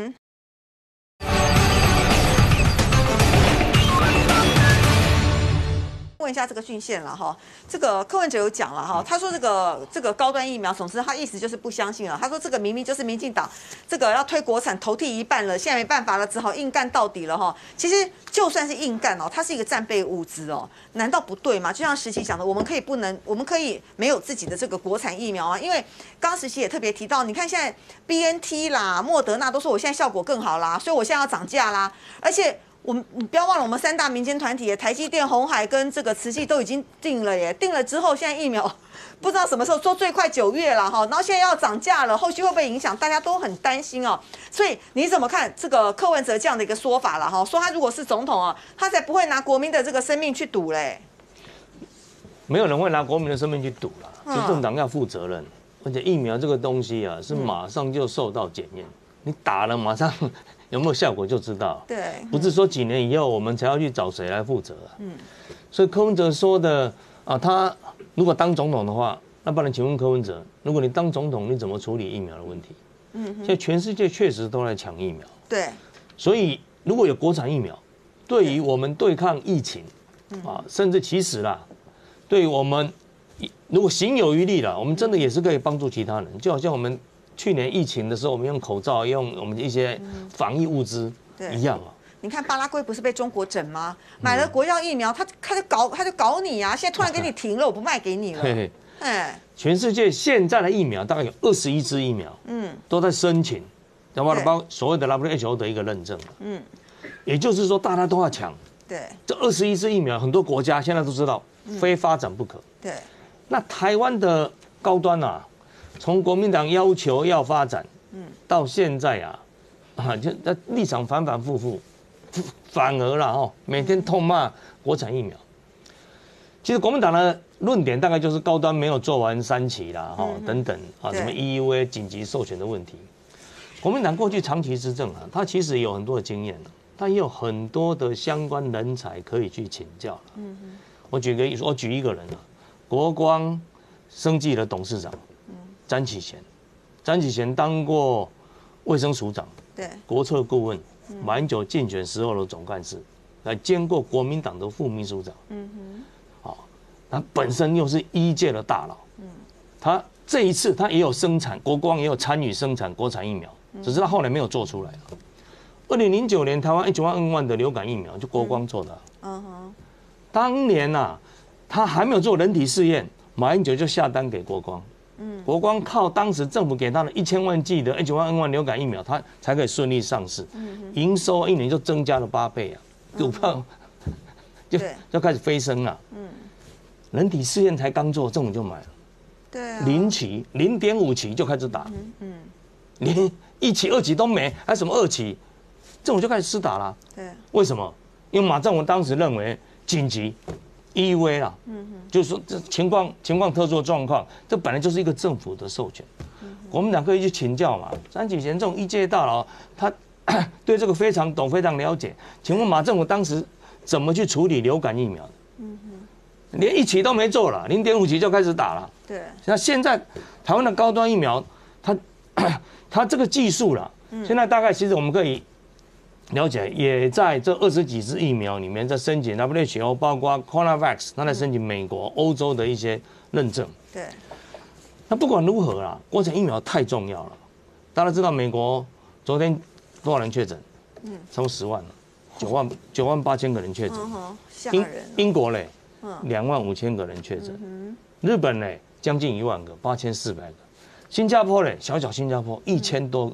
问一下这个讯线了哈，这个柯文哲有讲了哈，他说这个高端疫苗，总之他意思就是不相信了。他说这个明明就是民进党这个要推国产投递一半了，现在没办法了，只好硬干到底了哈。其实就算是硬干哦，它是一个战备物资哦，难道不对吗？就像时期讲的，我们可以没有自己的这个国产疫苗啊，因为刚刚时期也特别提到，你看现在 BNT 啦、莫德纳都说我现在效果更好啦，所以我现在要涨价啦，而且。你不要忘了，我们3大民间团体，台积电、鸿海跟这个慈济都已经定了耶。定了之后，现在疫苗不知道什么时候，说最快9月了哈。然后现在要涨价了，后续会不会影响？大家都很担心哦。所以你怎么看这个柯文哲这样的一个说法了哈？说他如果是总统啊，他才不会拿国民的这个生命去赌嘞。 没有人会拿国民的生命去赌了，执政党要负责任。而且疫苗这个东西啊，是马上就受到检验，你打了马上。有没有效果就知道， 对， 不是说几年以后我们才要去找谁来负责啊。所以柯文哲说的啊，他如果当总统的话，那不然请问柯文哲，如果你当总统，你怎么处理疫苗的问题？现在全世界确实都在抢疫苗， 对， 所以如果有国产疫苗，对于我们对抗疫情啊，甚至其实啦，对于我们如果行有余力了，我们真的也是可以帮助其他人，就好像我们。去年疫情的时候，我们用口罩、用我们一些防疫物资一样啊。 你看巴拉圭不是被中国整吗？买了国药疫苗，他就搞你啊！现在突然给你停了，我不卖给你了。 全世界现在的疫苗大概有21支疫苗，都在申请，包括所谓的 WHO 的一个认证。 也就是说大家都要抢。 对， 这21支疫苗，很多国家现在都知道，非发展不可。 对， 那台湾的高端啊，从国民党要求要发展，到现在就立场反反复复，反而啦每天痛骂国产疫苗。其实国民党的论点大概就是高端没有做完3期啦，等等什么 EUA 紧急授权的问题。国民党过去长期执政他其实有很多的经验。他也有很多的相关人才可以去请教。我举一个人国光生技的董事长詹启贤当过卫生署长，对，国策顾问，马英九竞选时候的总干事，还兼过国民党的副秘书长。他本身又是医界的大佬。他这一次他也有生产，国光也有参与生产国产疫苗，只是他后来没有做出来。2009年台湾H1N1的流感疫苗就国光做的。当年他还没有做人体试验，马英九就下单给国光。国光靠当时政府给他的1000万剂的H1N1流感疫苗，他才可以顺利上市。营收1年就增加了8倍股票就开始飞升了。人体试验才刚做，政府就买了。对啊，0期、0.5期就开始打。连1期、2期都没，还什么2期？政府就开始施打了。对，为什么？因为马政府当时认为紧急 EUA 啦，就是说这情况特殊的状况，这本来就是一个政府的授权。国民党可以去请教嘛。詹启贤这种医界大佬，他对这个非常懂、非常了解。请问马政府当时怎么去处理流感疫苗的？连1期都没做了，0.5期就开始打了。对，那现在台湾的高端疫苗，它这个技术啦，现在大概其实我们可以了解，也在这20几支疫苗里面在申请 WHO， 包括 Coronavax， 它在申请美国、欧洲的一些认证。对。那不管如何啦，国产疫苗太重要了。大家知道美国昨天多少人确诊？超过10万了，9万8千个人确诊。英国嘞，2万5千个人确诊。日本嘞，将近1万个，8400个。新加坡嘞，小新加坡1000多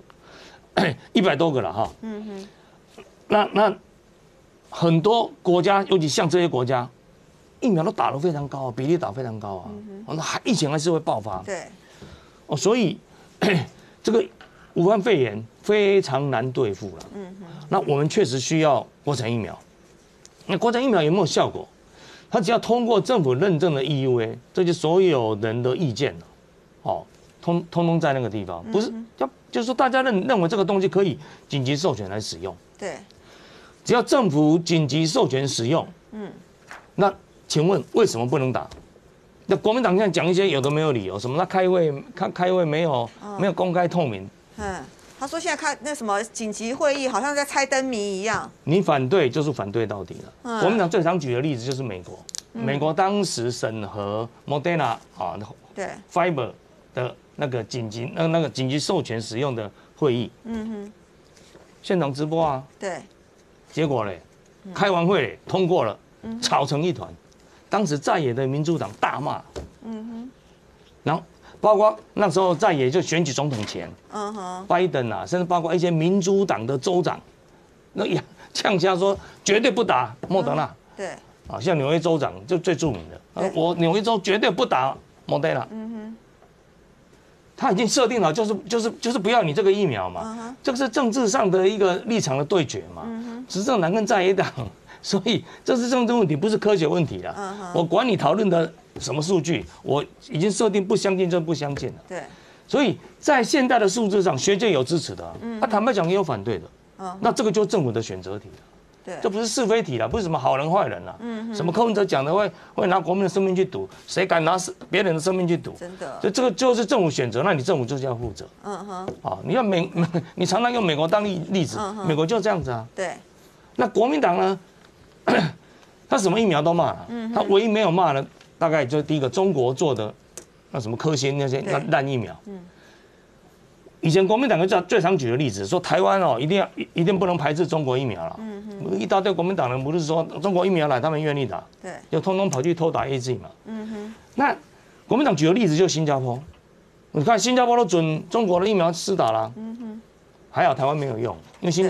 ，100多个了哈。那很多国家，尤其像这些国家，疫苗都打得非常高，比例打非常高那疫情还是会爆发。对，所以这个武汉肺炎非常难对付了。那我们确实需要国产疫苗。那国产疫苗有没有效果？它只要通过政府认证的 EUA， 这就所有人的意见了。通通在那个地方，不是就是说大家认为这个东西可以紧急授权来使用。对。只要政府紧急授权使用，那请问为什么不能打？那国民党现在讲一些有的没有理由，什么他开会没有公开透明。 他说现在开那什么紧急会议，好像在猜灯谜一样。 你反对就是反对到底了。国民党最常举的例子就是美国，美国当时审核 Moderna 对 Fiber 的那个紧急授权使用的会议，现场直播啊。对。结果嘞，开完会通过了，吵成一团。当时在野的民主党大骂，然后包括那时候在野就选举总统前，拜登甚至包括一些民主党的州长，那呛下说绝对不打莫德纳。对，像纽约州长就最著名的，我纽约州绝对不打莫德纳。他已经设定好，就是不要你这个疫苗嘛，这个是政治上的一个立场的对决嘛。执政党跟在野党，所以这是政治问题，不是科学问题了。我管你讨论的什么数据，我已经设定不相近就不相近了。对，所以在现代的数字上，学界有支持的，坦白讲也有反对的。那这个就是政府的选择题了。对，这不是是非题了，不是什么好人坏人了。什么柯文哲讲的会拿国民的生命去赌，谁敢拿别人的生命去赌？真的，所以这个就是政府选择，那你政府就是要负责。你要你常常用美国当例子，美国就这样子啊。对，那国民党呢？他什么疫苗都骂了，他唯一没有骂的，大概就是第一个中国做的那什么科兴那些烂疫苗。以前国民党最常举的例子，说台湾一定不能排斥中国疫苗了。一大堆国民党人不是说中国疫苗来，他们愿意打，对，就通通跑去偷打 AZ 嘛。那国民党举的例子就是新加坡，你看新加坡都准中国的疫苗施打了，还好台湾没有用，因为新加坡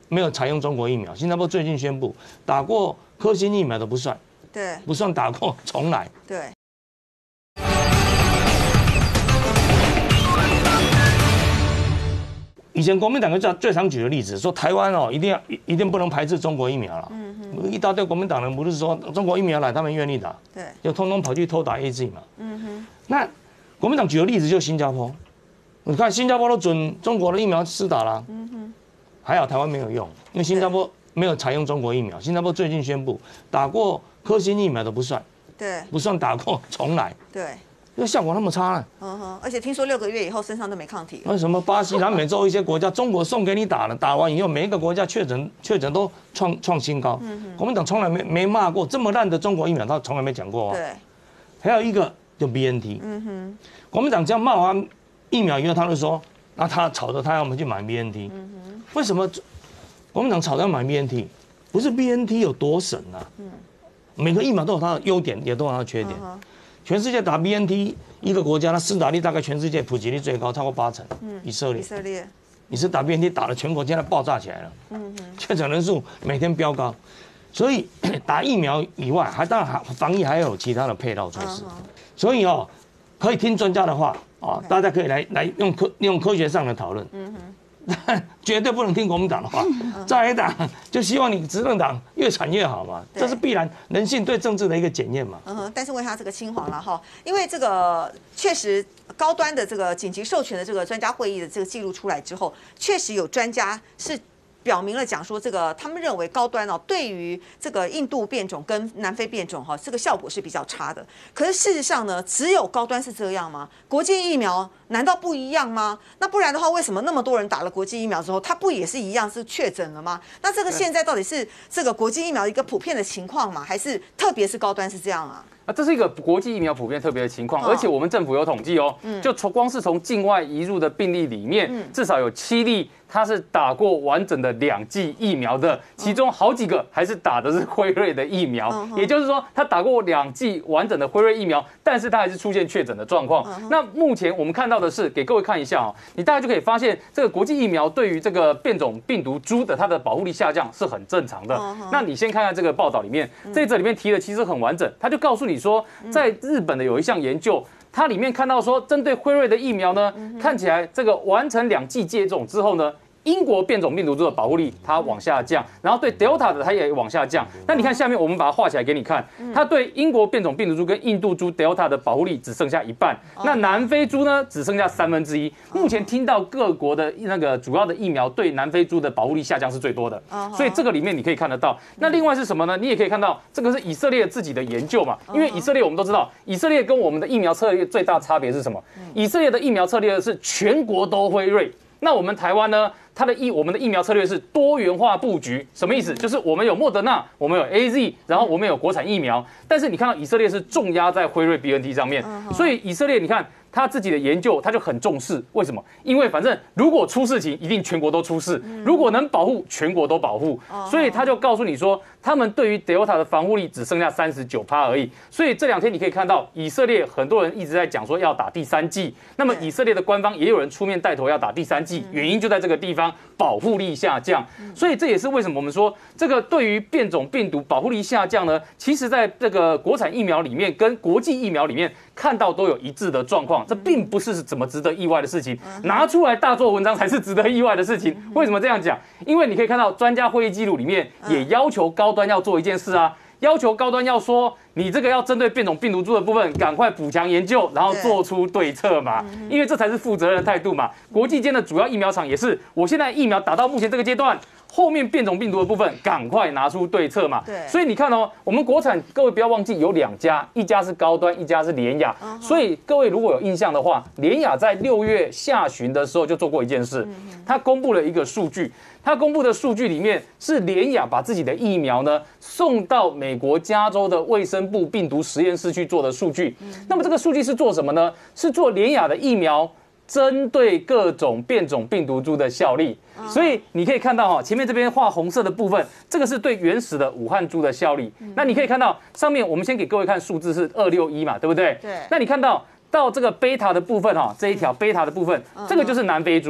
没有采用中国疫苗，新加坡最近宣布打过科兴疫苗的不算， 对， 不算打过重来。 对。 以前国民党最常举的例子，说台湾一定不能排斥中国疫苗了。一大堆国民党人不是说中国疫苗来他们愿意打， 对， 就通通跑去偷打 AZ 嘛。那国民党举的例子就是新加坡，你看新加坡都准中国的疫苗施打了，还好台湾没有用，因为新加坡没有采用中国疫苗。新加坡最近宣布打过科兴疫苗的不算， 对， 不算打过重来。 对。 因为效果那么差呢，而且听说6个月以后身上都没抗体。 为什么巴西、南美洲一些国家，中国送给你打了，打完以后每一个国家确诊都创新高。国民党从来没骂过这么烂的中国疫苗，他从来没讲过。 对， 还有一个就 BNT。国民党这样骂完疫苗以后，他就说，那他吵着他要我们去买 BNT。为什么国民党吵着要买 BNT？ 不是 BNT 有多神啊？每个疫苗都有它的优点，也都有它的缺点。全世界打 BNT 一个国家，它施打率大概全世界普及率最高，超过80%。以色列，你是打 BNT 打了全国，现在爆炸起来了。确诊人数每天飙高，所以打疫苗以外，当然防疫还有其他的配套措施。所以可以听专家的话大家可以来用科学上的讨论。绝对不能听国民党的话，在野党就希望你执政党越产越好嘛，这是必然人性对政治的一个检验嘛。 但是为他这个青黄了哈，因为这个确实高端的这个紧急授权的这个专家会议的这个记录出来之后，确实有专家是表明了讲说，这个他们认为高端对于这个印度变种跟南非变种这个效果是比较差的。可是事实上呢，只有高端是这样吗？国际疫苗难道不一样吗？那不然的话，为什么那么多人打了国际疫苗之后，他不也是一样是确诊了吗？那这个现在到底是这个国际疫苗一个普遍的情况吗？还是特别是高端是这样啊？ 这是一个国际疫苗普遍特别的情况，而且我们政府有统计就光是从境外移入的病例里面，至少有7例。他是打过完整的2剂疫苗的，其中好几个还是打的是辉瑞的疫苗，也就是说他打过2剂完整的辉瑞疫苗，但是他还是出现确诊的状况。那目前我们看到的是，给各位看一下你大概就可以发现，这个国际疫苗对于这个变种病毒株的它的保护力下降是很正常的。那你先看看这个报道里面，这一则里面提的其实很完整，他就告诉你说，在日本的有一项研究。它里面看到说，针对辉瑞的疫苗呢，看起来这个完成2剂接种之后呢，英国变种病毒株的保护力它往下降，然后对 Delta 的它也往下降。那你看下面我们把它画起来给你看，它对英国变种病毒株跟印度株 Delta 的保护力只剩下1半，那南非株呢只剩下1/3。目前听到各国的那个主要的疫苗对南非株的保护力下降是最多的，所以这个里面你可以看得到。那另外是什么呢？你也可以看到这个是以色列自己的研究嘛，因为以色列我们都知道，以色列跟我们的疫苗策略最大差别是什么？以色列的疫苗策略是全国都辉瑞，那我们台湾呢？我们的疫苗策略是多元化布局，什么意思？就是我们有莫德纳，我们有 AZ， 然后我们有国产疫苗，但是你看到以色列是重压在辉瑞 BNT 上面，所以以色列你看他自己的研究他就很重视，为什么？因为反正如果出事情，一定全国都出事；如果能保护，全国都保护，所以他就告诉你说，他们对于 Delta 的防护力只剩下39%而已。所以这2天你可以看到，以色列很多人一直在讲说要打第3剂，那么以色列的官方也有人出面带头要打第3剂，原因就在这个地方。保护力下降，所以这也是为什么我们说这个对于变种病毒保护力下降呢？其实在这个国产疫苗里面跟国际疫苗里面看到都有一致的状况，这并不是怎么值得意外的事情，拿出来大做文章才是值得意外的事情。为什么这样讲？因为你可以看到专家会议记录里面也要求高端要做一件事啊，要求高端要说。你这个要针对变种病毒株的部分，赶快补强研究，然后做出对策嘛，因为这才是负责任的态度嘛。国际间的主要疫苗厂也是，我现在疫苗打到目前这个阶段，后面变种病毒的部分赶快拿出对策嘛。对，所以你看我们国产各位不要忘记有2家，一家是高端，一家是联雅。所以各位如果有印象的话，联雅在6月下旬的时候就做过一件事，他公布了一个数据。他公布的数据里面是联雅把自己的疫苗呢送到美国加州的卫生部病毒实验室去做的数据。那么这个数据是做什么呢？是做联雅的疫苗针对各种变种病毒株的效力。所以你可以看到前面这边画红色的部分，这个是对原始的武汉株的效力。那你可以看到上面，我们先给各位看数字是261嘛，对不对？对。那你看到这个贝塔的部分这一条贝塔的部分，这个就是南非株。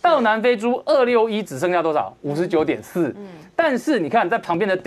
到南非猪261只剩下多少？59.4。但是你看在旁边的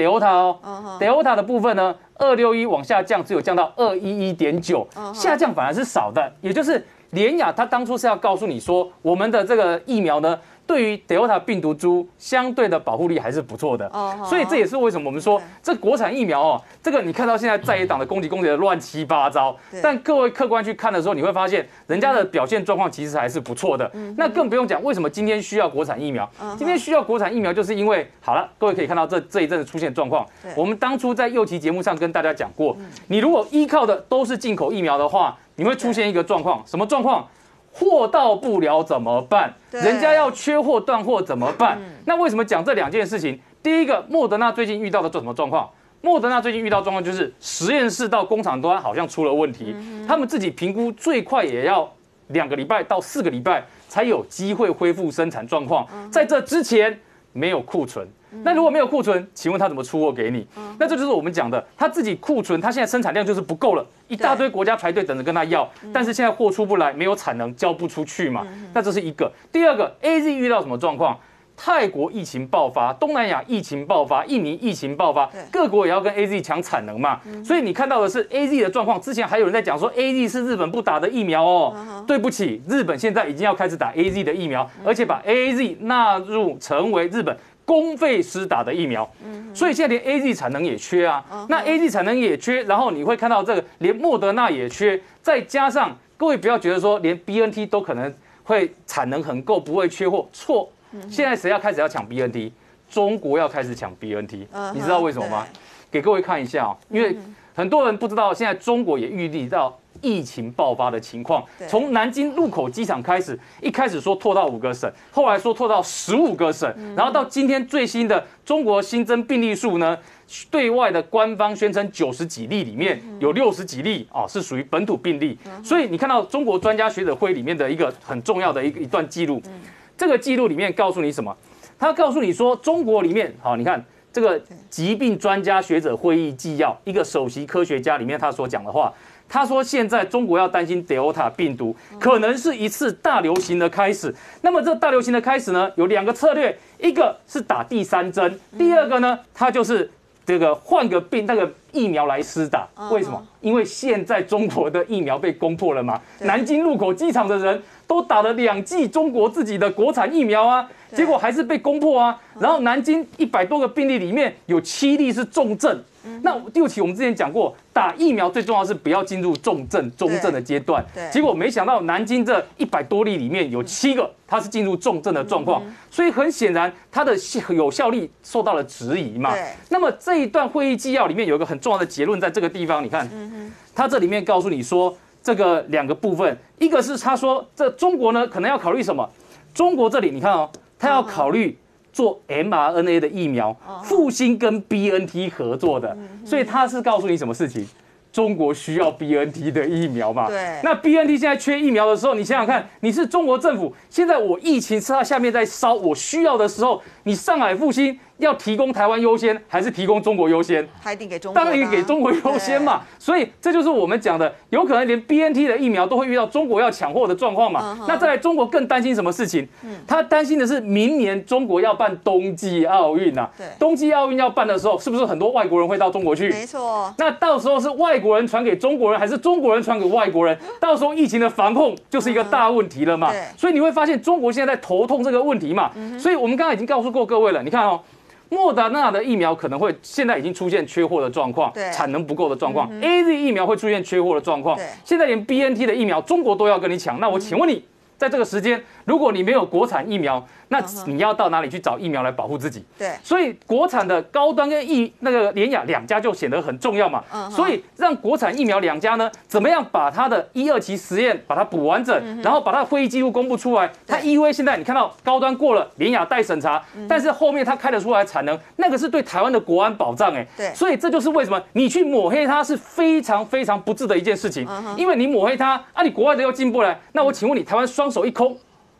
Delta 的部分呢，261往下降，只有降到211.9，下降反而是少的，也就是联亚它当初是要告诉你说，我们的这个疫苗呢，对于 Delta 病毒株相对的保护力还是不错的，所以这也是为什么我们说这国产疫苗哦，这个你看到现在在野党的攻击的乱七八糟，但各位客观去看的时候，你会发现人家的表现状况其实还是不错的。那更不用讲为什么今天需要国产疫苗，今天需要国产疫苗就是因为好了，各位可以看到这一阵子出现状况，我们当初在右期节目上跟大家讲过，你如果依靠的都是进口疫苗的话，你会出现一个状况，什么状况？货到不了怎么办？人家要缺货断货怎么办？那为什么讲这2件事情？第一个，莫德纳最近遇到的什么状况？莫德纳最近遇到状况就是实验室到工厂端好像出了问题，他们自己评估最快也要2个礼拜到4个礼拜才有机会恢复生产状况，在这之前没有库存。那如果没有库存，请问他怎么出货给你？那这就是我们讲的，他自己库存，他现在生产量就是不够了，一大堆国家排队等着跟他要，但是现在货出不来，没有产能，交不出去嘛。那这是一个。第二个 ，AZ 遇到什么状况？泰国疫情爆发，东南亚疫情爆发，印尼疫情爆发，各国也要跟 AZ 抢产能嘛。所以你看到的是 AZ 的状况。之前还有人在讲说 AZ 是日本不打的疫苗哦。对不起，日本现在已经要开始打 AZ 的疫苗，而且把 AZ 纳入成为日本公费施打的疫苗，所以现在连 AZ 产能也缺啊。那 AZ 产能也缺，然后你会看到这个连莫德纳也缺，再加上各位不要觉得说连 BNT 都可能会产能很够，不会缺货，错。现在谁要开始要抢 BNT？ 中国要开始抢 BNT， 你知道为什么吗？给各位看一下哦，因为很多人不知道，现在中国也预计到疫情爆发的情况，从南京禄口机场开始，一开始说拓到5个省，后来说拓到15个省，然后到今天最新的中国新增病例数呢，对外的官方宣称90几例里面有60几例啊是属于本土病例，所以你看到中国专家学者会里面的一个很重要的一段记录，这个记录里面告诉你什么？他告诉你说，中国里面好，你看。这个疾病专家学者会议纪要，一个首席科学家里面他所讲的话，他说现在中国要担心 Delta 病毒可能是一次大流行的开始。那么这大流行的开始呢，有2个策略，一个是打第3针，第二个呢，它就是这个换个那个疫苗来施打。为什么？因为现在中国的疫苗被攻破了嘛，南京禄口机场的人都打了2剂中国自己的国产疫苗啊。结果还是被攻破啊，然后南京100多个病例里面有7例是重症。那对不起，我们之前讲过，打疫苗最重要是不要进入重症、中症的阶段。结果没想到南京这100多例里面有7个，它是进入重症的状况，所以很显然它的有效力受到了质疑嘛。那么这一段会议纪要里面有一个很重要的结论，在这个地方，你看，它这里面告诉你说这个2个部分，一个是他说这中国呢可能要考虑什么？中国这里你看哦。他要考虑做 mRNA 的疫苗，复兴跟 BNT 合作的，所以他是告诉你什么事情？中国需要 BNT 的疫苗嘛？对。那 BNT 现在缺疫苗的时候，你想想看，你是中国政府，现在我疫情是它下面在烧，我需要的时候，你上海复兴要提供台湾优先，还是提供中国优先？ 还得给中国， 当然给中国优先嘛。所以这就是我们讲的，有可能连 BNT 的疫苗都会遇到中国要抢货的状况嘛。那再来，中国更担心什么事情？他担心的是明年中国要办冬季奥运啊。对。冬季奥运要办的时候，是不是很多外国人会到中国去？ 没错。那到时候是外国人传给中国人，还是中国人传给外国人？到时候疫情的防控就是一个大问题了嘛。所以你会发现，中国现在在头痛这个问题嘛。所以我们刚才已经告诉过各位了，你看哦。莫德纳的疫苗可能会现在已经出现缺货的状况，产能不够的状况。AZ 疫苗会出现缺货的状况，现在连 BNT 的疫苗中国都要跟你抢。那我请问你，在这个时间，如果你没有国产疫苗，那你要到哪里去找疫苗来保护自己？对，所以国产的高端跟那个联亚2家就显得很重要嘛。所以让国产疫苗2家呢，怎么样把它的1、2期实验把它补完整，然后把它的会议记录公布出来。它EUA现在你看到高端过了，联亚待审查，但是后面它开得出来产能，那个是对台湾的国安保障对，所以这就是为什么你去抹黑它是非常非常不智的一件事情，因为你抹黑它啊，你国外的又进不来，那我请问你，台湾双手一空。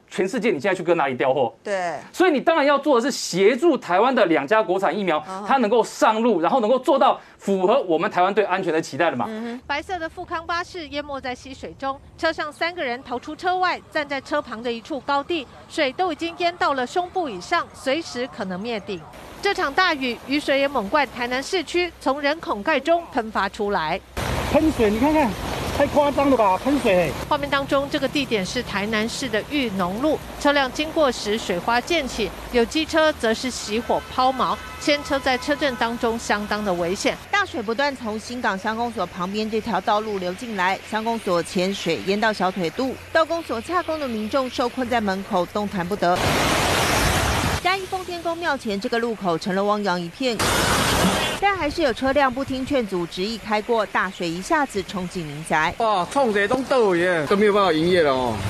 全世界你现在去跟哪里调货？ 对， 所以你当然要做的是协助台湾的2家国产疫苗，它能够上路，然后能够做到符合我们台湾对安全的期待的嘛。 白色的富康巴士淹没在溪水中，车上3个人逃出车外，站在车旁的一处高地，水都已经淹到了胸部以上，随时可能灭顶。这场大雨，雨水也猛灌台南市区，从人孔盖中喷发出来。 喷水，你看看，太夸张了吧！喷水。 画面当中，这个地点是台南市的裕农路，车辆经过时水花溅起，有机车则是熄火抛锚，牵车在车阵当中相当的危险。 大水不断从新港乡公所旁边这条道路流进来，乡公所前水淹到小腿肚，到公所洽公的民众受困在门口，动弹不得。嘉义奉天宫庙前这个路口成了汪洋一片，但还是有车辆不听劝阻，执意开过，大水一下子冲进民宅。 哇，冲水都倒耶，都没有办法营业了哦。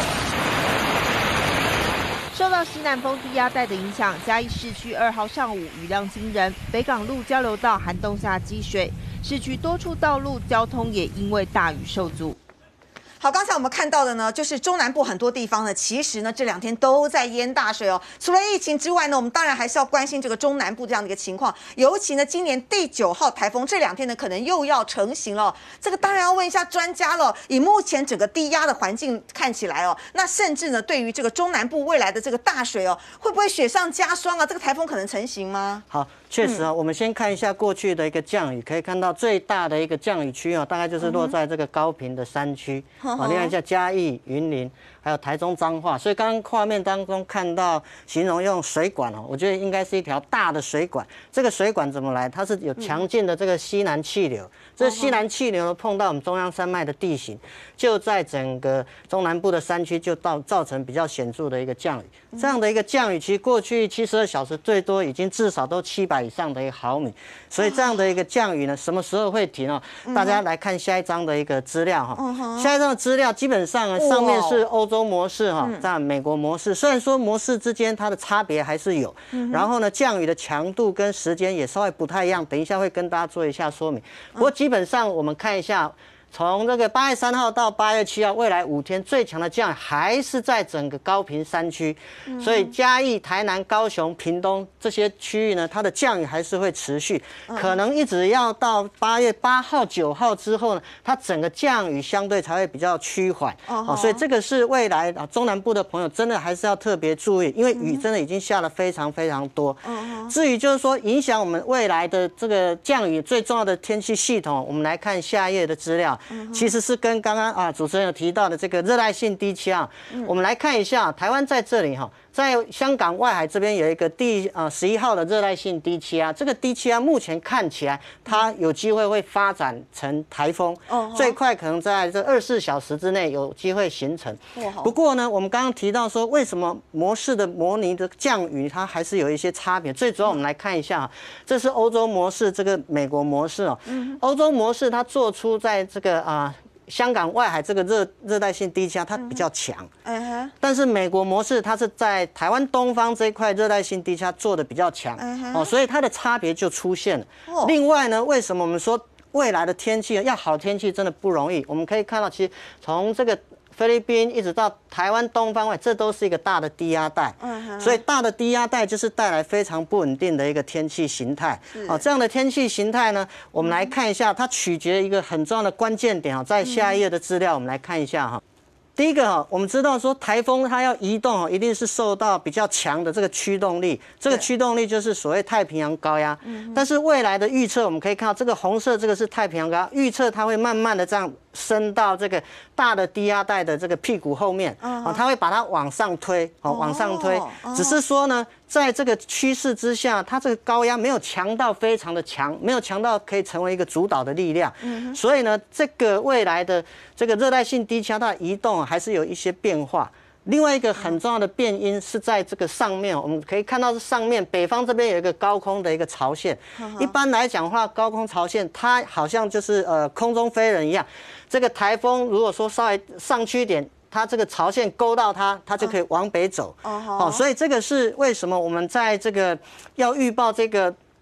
受到西南风低压带的影响，嘉义市区2号上午雨量惊人，北港路交流道寒冬下积水，市区多处道路交通也因为大雨受阻。 好，刚才我们看到的呢，就是中南部很多地方呢，其实呢这2天都在淹大水哦。除了疫情之外呢，我们当然还是要关心这个中南部这样的一个情况。尤其呢，今年第9号台风这2天呢，可能又要成型了。这个当然要问一下专家了。以目前整个低压的环境看起来哦，那甚至呢，对于这个中南部未来的这个大水哦，会不会雪上加霜啊？这个台风可能成型吗？ 好，确实啊，我们先看一下过去的一个降雨，可以看到最大的一个降雨区啊，大概就是落在这个高屏的山区。啊，另外像嘉义、云林，还有台中彰化，所以刚刚画面当中看到形容用水管哦，我觉得应该是一条大的水管。这个水管怎么来？它是有强劲的这个西南气流，这西南气流碰到我们中央山脉的地形，就在整个中南部的山区就造成比较显著的一个降雨。这样的一个降雨，其实过去72小时最多已经至少都700以上的一个毫米，所以这样的一个降雨呢，什么时候会停哦？大家来看下一张的一个资料哈，下一张的资料基本上呢，上面是欧洲模式哈，在美国模式，虽然说模式之间它的差别还是有，然后呢，降雨的强度跟时间也稍微不太一样，等一下会跟大家做一下说明。不过基本上我们看一下。从这个8月3号到8月7号，未来5天最强的降雨还是在整个高屏山区，所以嘉义、台南、高雄、屏东这些区域呢，它的降雨还是会持续，可能一直要到8月8号、9号之后呢，它整个降雨相对才会比较趋缓。所以这个是未来中南部的朋友真的还是要特别注意，因为雨真的已经下了非常非常多。至于就是说影响我们未来的这个降雨最重要的天气系统，我们来看下页的资料。其实是跟刚刚主持人有提到的这个热带性低气压，我们来看一下，台湾在这里哈，在香港外海这边有一个第11号的热带性低气压，这个低气压目前看起来它有机会会发展成台风，最快可能在这24小时之内有机会形成。不过呢，我们刚刚提到说，为什么模式的模拟的降雨它还是有一些差别？最主要我们来看一下，这是欧洲模式，这个美国模式哦。欧洲模式它做出在这个香港外海这个热带性低气压它比较强，但是美国模式它是在台湾东方这一块热带性低气压做的比较强，所以它的差别就出现了。另外呢，为什么我们说未来的天气要好天气真的不容易？我们可以看到，其实从这个菲律宾一直到台湾东方外，这都是一个大的低压带，所以大的低压带就是带来非常不稳定的一个天气形态。这样的天气形态呢，我们来看一下，它取决一个很重要的关键点在下一页的资料，我们来看一下哈。第一个我们知道说台风它要移动一定是受到比较强的这个驱动力，这个驱动力就是所谓太平洋高压。但是未来的预测，我们可以看到这个红色这个是太平洋高压，预测它会慢慢的这样升到这个大的低压带的这个屁股后面，它会把它往上推，往上推。只是说呢，在这个趋势之下，它这个高压没有强到非常的强，没有强到可以成为一个主导的力量。所以呢，这个未来的这个热带性低气压它的移动还是有一些变化。另外一个很重要的变因是在这个上面，我们可以看到是上面北方这边有一个高空的一个潮线。一般来讲的话，高空潮线它好像就是空中飞人一样，这个台风如果说稍微上去一点，它这个潮线勾到它，它就可以往北走。所以这个是为什么我们在这个要预报这个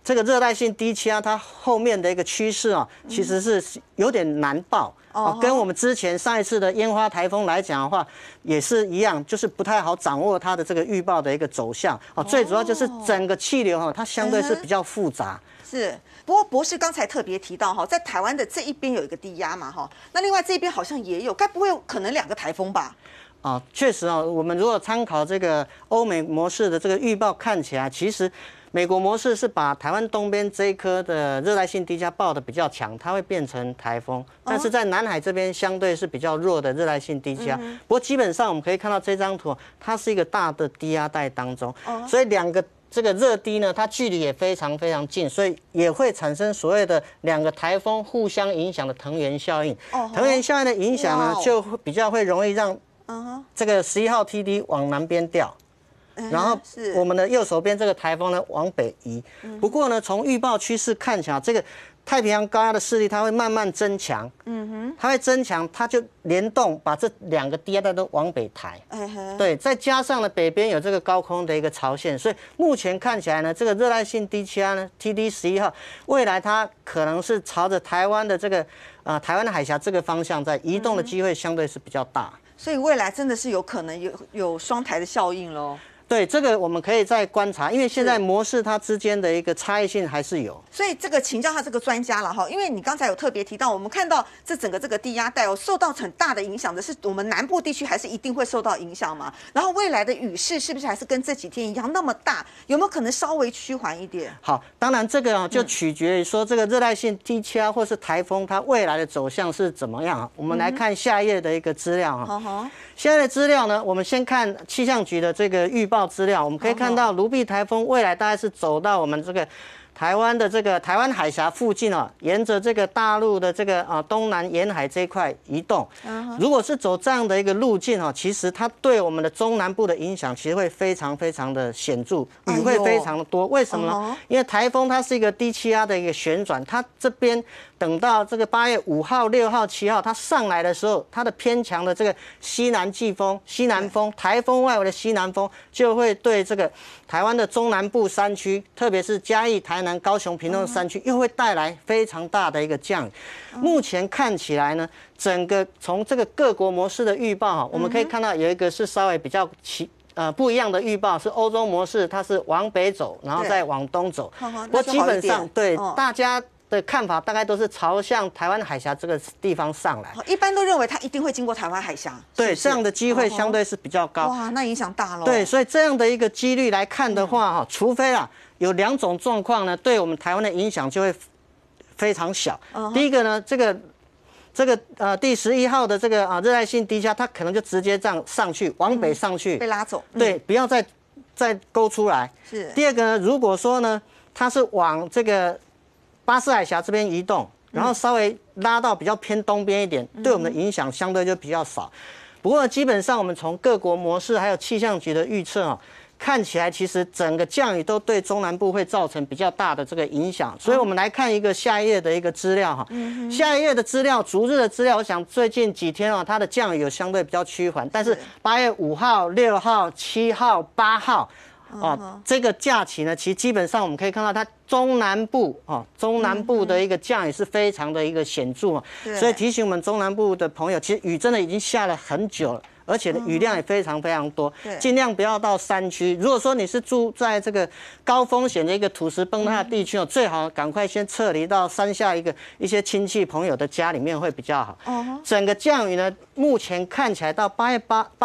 这个热带性低气压它后面的一个趋势啊，其实是有点难报。跟我们之前上一次的烟花台风来讲的话，也是一样，就是不太好掌握它的这个预报的一个走向。最主要就是整个气流它相对是比较复杂。 是，不过博士刚才特别提到在台湾的这一边有一个低压嘛那另外这一边好像也有，该不会可能2个台风吧？ 确实我们如果参考这个欧美模式的这个预报，看起来其实美国模式是把台湾东边这一颗的热带性低压报的比较强，它会变成台风，但是在南海这边相对是比较弱的热带性低压。不过基本上我们可以看到这张图，它是一个大的低压带当中，所以2个这个热低呢，它距离也非常非常近，所以也会产生所谓的2个台风互相影响的藤原效应。藤原效应的影响呢，就比较会容易让这个11号 TD 往南边掉。然后我们的右手边这个台风呢往北移，不过呢从预报趋势看起来，这个太平洋高压的势力它会慢慢增强，它会增强，它就联动把这2个低压带都往北抬，对，再加上呢北边有这个高空的一个潮线，所以目前看起来呢，这个热带性低气压呢 TD 11号，未来它可能是朝着台湾的这个台湾的海峡这个方向在移动的机会相对是比较大， 所以未来真的是有可能有双台的效应咯。 对，这个我们可以再观察，因为现在模式它之间的一个差异性还是有。 所以这个请教他这个专家了因为你刚才有特别提到，我们看到这整个这个低压带受到很大的影响的是我们南部地区，还是一定会受到影响嘛？然后未来的雨势是不是还是跟这几天一样那么大？有没有可能稍微趋缓一点？好， 当然这个就取决于说这个热带性低气压或是台风它未来的走向是怎么样。我们来看下一页的一个资料现在的资料呢，我们先看气象局的这个预报资料，我们可以看到卢碧台风未来大概是走到我们这个台湾的这个台湾海峡附近沿着这个大陆的这个东南沿海这一块移动。如果是走这样的一个路径其实它对我们的中南部的影响其实会非常非常的显著，雨会非常的多。为什么呢？因为台风它是一个低气压的一个旋转，它这边等到这个8月5号、6号、7号它上来的时候，它的偏强的这个西南季风、西南风、台风外围的西南风就会对这个台湾的中南部山区，特别是嘉义、台南、高雄、屏东的山区，又会带来非常大的一个降雨。目前看起来呢，整个从这个各国模式的预报我们可以看到有一个是稍微比较不一样的预报，是欧洲模式，它是往北走，然后再往东走。不过基本上对大家的看法大概都是朝向台湾海峡这个地方上来， 一般都认为它一定会经过台湾海峡。 对，这样的机会相对是比较高。 哇，那影响大了。 对，所以这样的一个几率来看的话除非有2种状况呢，对我们台湾的影响就会非常小。第一个呢，这个第11号的这个热带性低气压，它可能就直接这样上去，往北上去被拉走。 对，不要再勾出来。是。第二个呢，如果说呢，它是往这个巴士海峡这边移动，然后稍微拉到比较偏东边一点，对我们的影响相对就比较少。不过基本上我们从各国模式还有气象局的预测看起来其实整个降雨都对中南部会造成比较大的这个影响，所以我们来看一个下一页的一个资料下一页的资料，逐日的资料，我想最近几天它的降雨有相对比较趋缓，但是8月5号、6号、7号、8号。这个假期呢，其实基本上我们可以看到，它中南部的一个降雨是非常的一个显著所以提醒我们中南部的朋友，其实雨真的已经下了很久了。而且雨量也非常非常多，尽量不要到山区。如果说你是住在这个高风险的一个土石崩塌的地区最好赶快先撤离到山下一些亲戚朋友的家里面会比较好。整个降雨呢，目前看起来到8月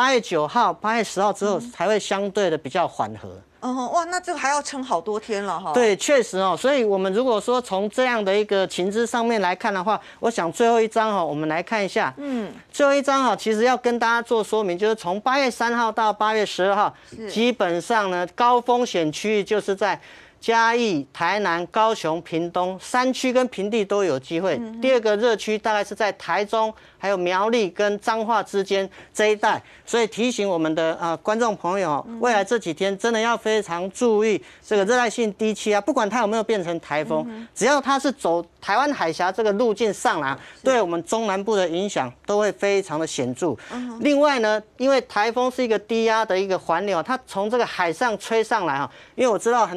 9号、8月10号之后才会相对的比较缓和。 哇，那这个还要撑好多天了对，确实所以我们如果说从这样的一个情资上面来看的话，我想最后一张我们来看一下。最后一张其实要跟大家做说明，就是从8月3号到8月12号，基本上呢高风险区域就是在嘉义、台南、高雄、屏东山区跟平地都有机会。第二个热区大概是在台中、还有苗栗跟彰化之间这一带，所以提醒我们的观众朋友，未来这几天真的要非常注意这个热带性低气压，不管它有没有变成台风，只要它是走台湾海峡这个路径上来，对我们中南部的影响都会非常的显著。另外呢，因为台风是一个低压的一个环流，它从这个海上吹上来因为我知道很多中南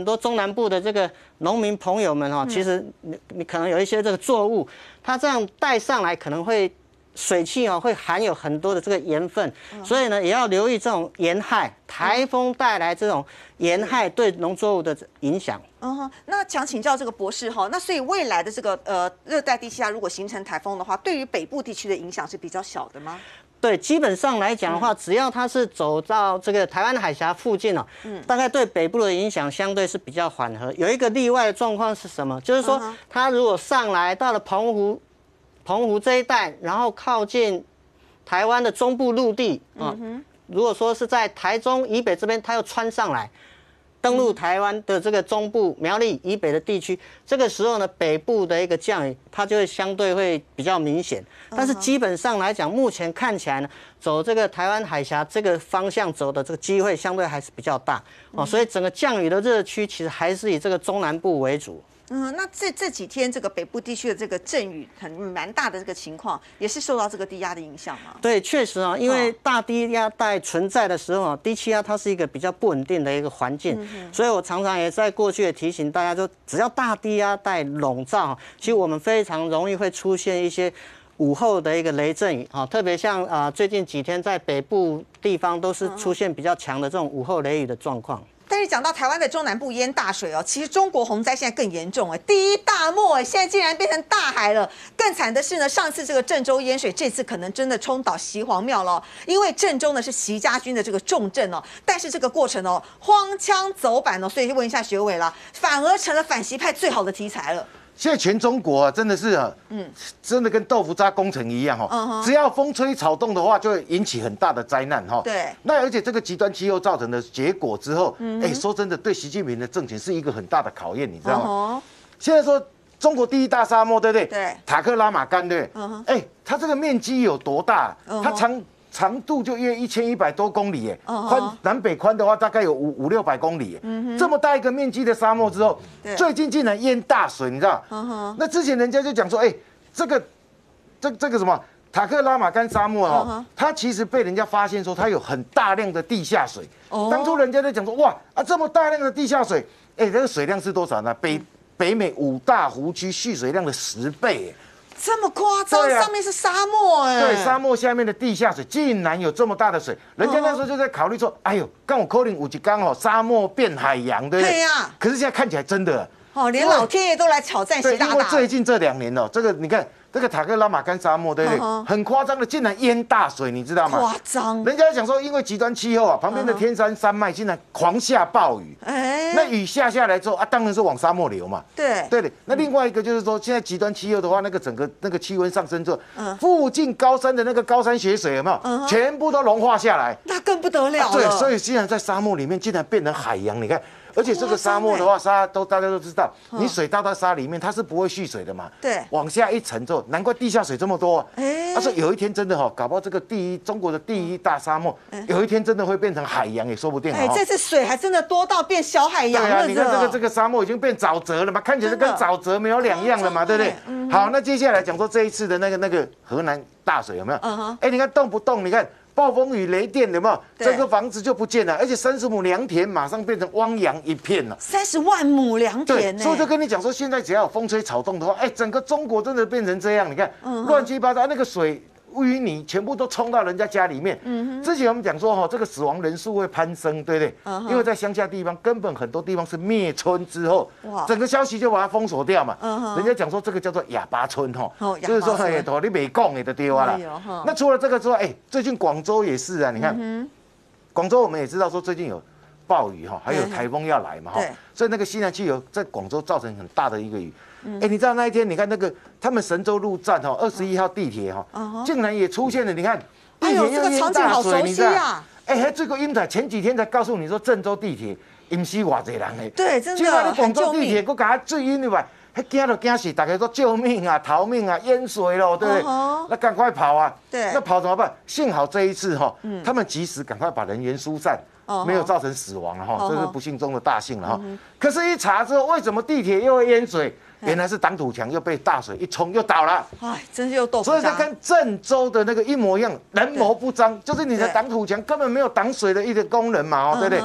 南部的这个农民朋友们哈，其实你可能有一些这个作物，它这样带上来可能会水汽哦，会含有很多的这个盐分，所以呢也要留意这种盐害，台风带来这种盐害对农作物的影响。 那想请教这个博士哈，那所以未来的这个热带低气压如果形成台风的话，对于北部地区的影响是比较小的吗？ 对，基本上来讲的话，只要它是走到这个台湾海峡附近哦，大概对北部的影响相对是比较缓和。有一个例外的状况是什么？就是说，它如果上来到了澎湖这一带，然后靠近台湾的中部陆地啊，如果说是在台中以北这边，它又穿上来。登陆台湾的这个中部苗栗以北的地区，这个时候呢，北部的一个降雨，它就会相对会比较明显。但是基本上来讲，目前看起来呢，走这个台湾海峡这个方向走的这个机会相对还是比较大哦，所以整个降雨的热区其实还是以这个中南部为主。 那这几天这个北部地区的这个阵雨蛮大的这个情况，也是受到这个低压的影响吗？ 对，确实啊，因为大低压带存在的时候啊，低气压它是一个比较不稳定的一个环境，所以我常常也在过去也提醒大家，就只要大低压带笼罩，其实我们非常容易会出现一些午后的一个雷阵雨啊，特别像最近几天在北部地方都是出现比较强的这种午后雷雨的状况。 但是讲到台湾的中南部淹大水哦，其实中国洪灾现在更严重哎，第一大漠哎，现在竟然变成大海了。更惨的是呢，上次这个郑州淹水，这次可能真的冲倒西隍庙了，因为郑州呢是习家军的这个重镇哦，但是这个过程哦荒腔走板哦，所以就问一下学委啦，反而成了反习派最好的题材了。 现在全中国真的是真的跟豆腐渣工程一样只要风吹草动的话，就会引起很大的灾难对， 那而且这个极端气候造成的结果之后，说真的，对习近平的政权是一个很大的考验，你知道吗？现在说中国第一大沙漠，对不对？ 对， 塔克拉玛干，对不对？它这个面积有多大？它长度就约1100多公里，南北宽的话大概有500-600公里，这么大一个面积的沙漠之后，最近竟然淹大水，你知道？那之前人家就讲说，这个什么塔克拉玛干沙漠它其实被人家发现说它有很大量的地下水。当初人家在讲说，哇这么大量的地下水，这个水量是多少呢？北美5大湖区蓄水量的10倍。 这么夸张，上面是沙漠对，沙漠下面的地下水竟然有这么大的水，人家那时候就在考虑说，哎呦，刚我可能有一天沙漠变海洋，对不对？ 对呀。 可是现在看起来真的， 连老天爷都来挑战习大大。 因为最近这2年这个你看。这个塔克拉玛干沙漠，对不对？很夸张的，竟然淹大水，你知道吗？ 夸张！ 人家讲说，因为极端气候旁边的天山山脉竟然狂下暴雨，那雨下来之后当然是往沙漠流嘛。 对的。那另外一个就是说，现在极端气候的话，那个整个那个气温上升之后，附近高山的那个高山雪水有没有？全部都融化下来， 那更不得了了。 对，所以竟然在沙漠里面竟然变成海洋，你看。而且这个沙漠的话，大家都知道，你水倒到沙里面，它是不会蓄水的嘛。 对， 往下一沉之后，难怪地下水这么多。他说有一天真的搞不好这个中国的第一大沙漠，有一天真的会变成海洋也说不定。 这次水还真的多到变小海洋了。 对啊，你看这个沙漠已经变沼泽了嘛，看起来跟沼泽没有两样了嘛，对不对？好，那接下来讲说这一次的那个河南大水有没有？你看动不动你看。暴风雨、雷电有没有？整个房子就不见了，而且30亩良田马上变成汪洋一片了。 30万亩良田所以就跟你讲说，现在只要有风吹草动的话，整个中国真的变成这样。你看，乱七八糟那个水。淤泥全部都冲到人家家里面。之前我们讲说这个死亡人数会攀升，对不对？因为在乡下地方，根本很多地方是灭村之后，整个消息就把它封锁掉嘛。人家讲说这个叫做哑巴村就是说你没讲你就对了。那除了这个之外，最近广州也是啊，你看，广州我们也知道说最近有暴雨还有台风要来嘛所以那个西南气流在广州造成很大的一个雨。你知道那一天你看那个他们神州路站21号地铁竟然也出现了，你看地铁这个场景好熟悉啊！ 这个英台前几天才告诉你说郑州地铁淹死多少人对，真的。 现在你广州地铁，我给他最晕的吧，惊都惊死，大家说救命啊、逃命啊、淹水了，对不对？那赶快跑啊！ 对， 那跑怎么办？幸好这一次他们及时赶快把人员疏散。没有造成死亡这是不幸中的大幸了可是，一查之后，为什么地铁又会淹水？原来是挡土墙又被大水一冲又倒了。 真是又豆腐渣。 所以它跟郑州的那个一模一样，人谋不臧，就是你的挡土墙根本没有挡水的一个功能嘛，对不对？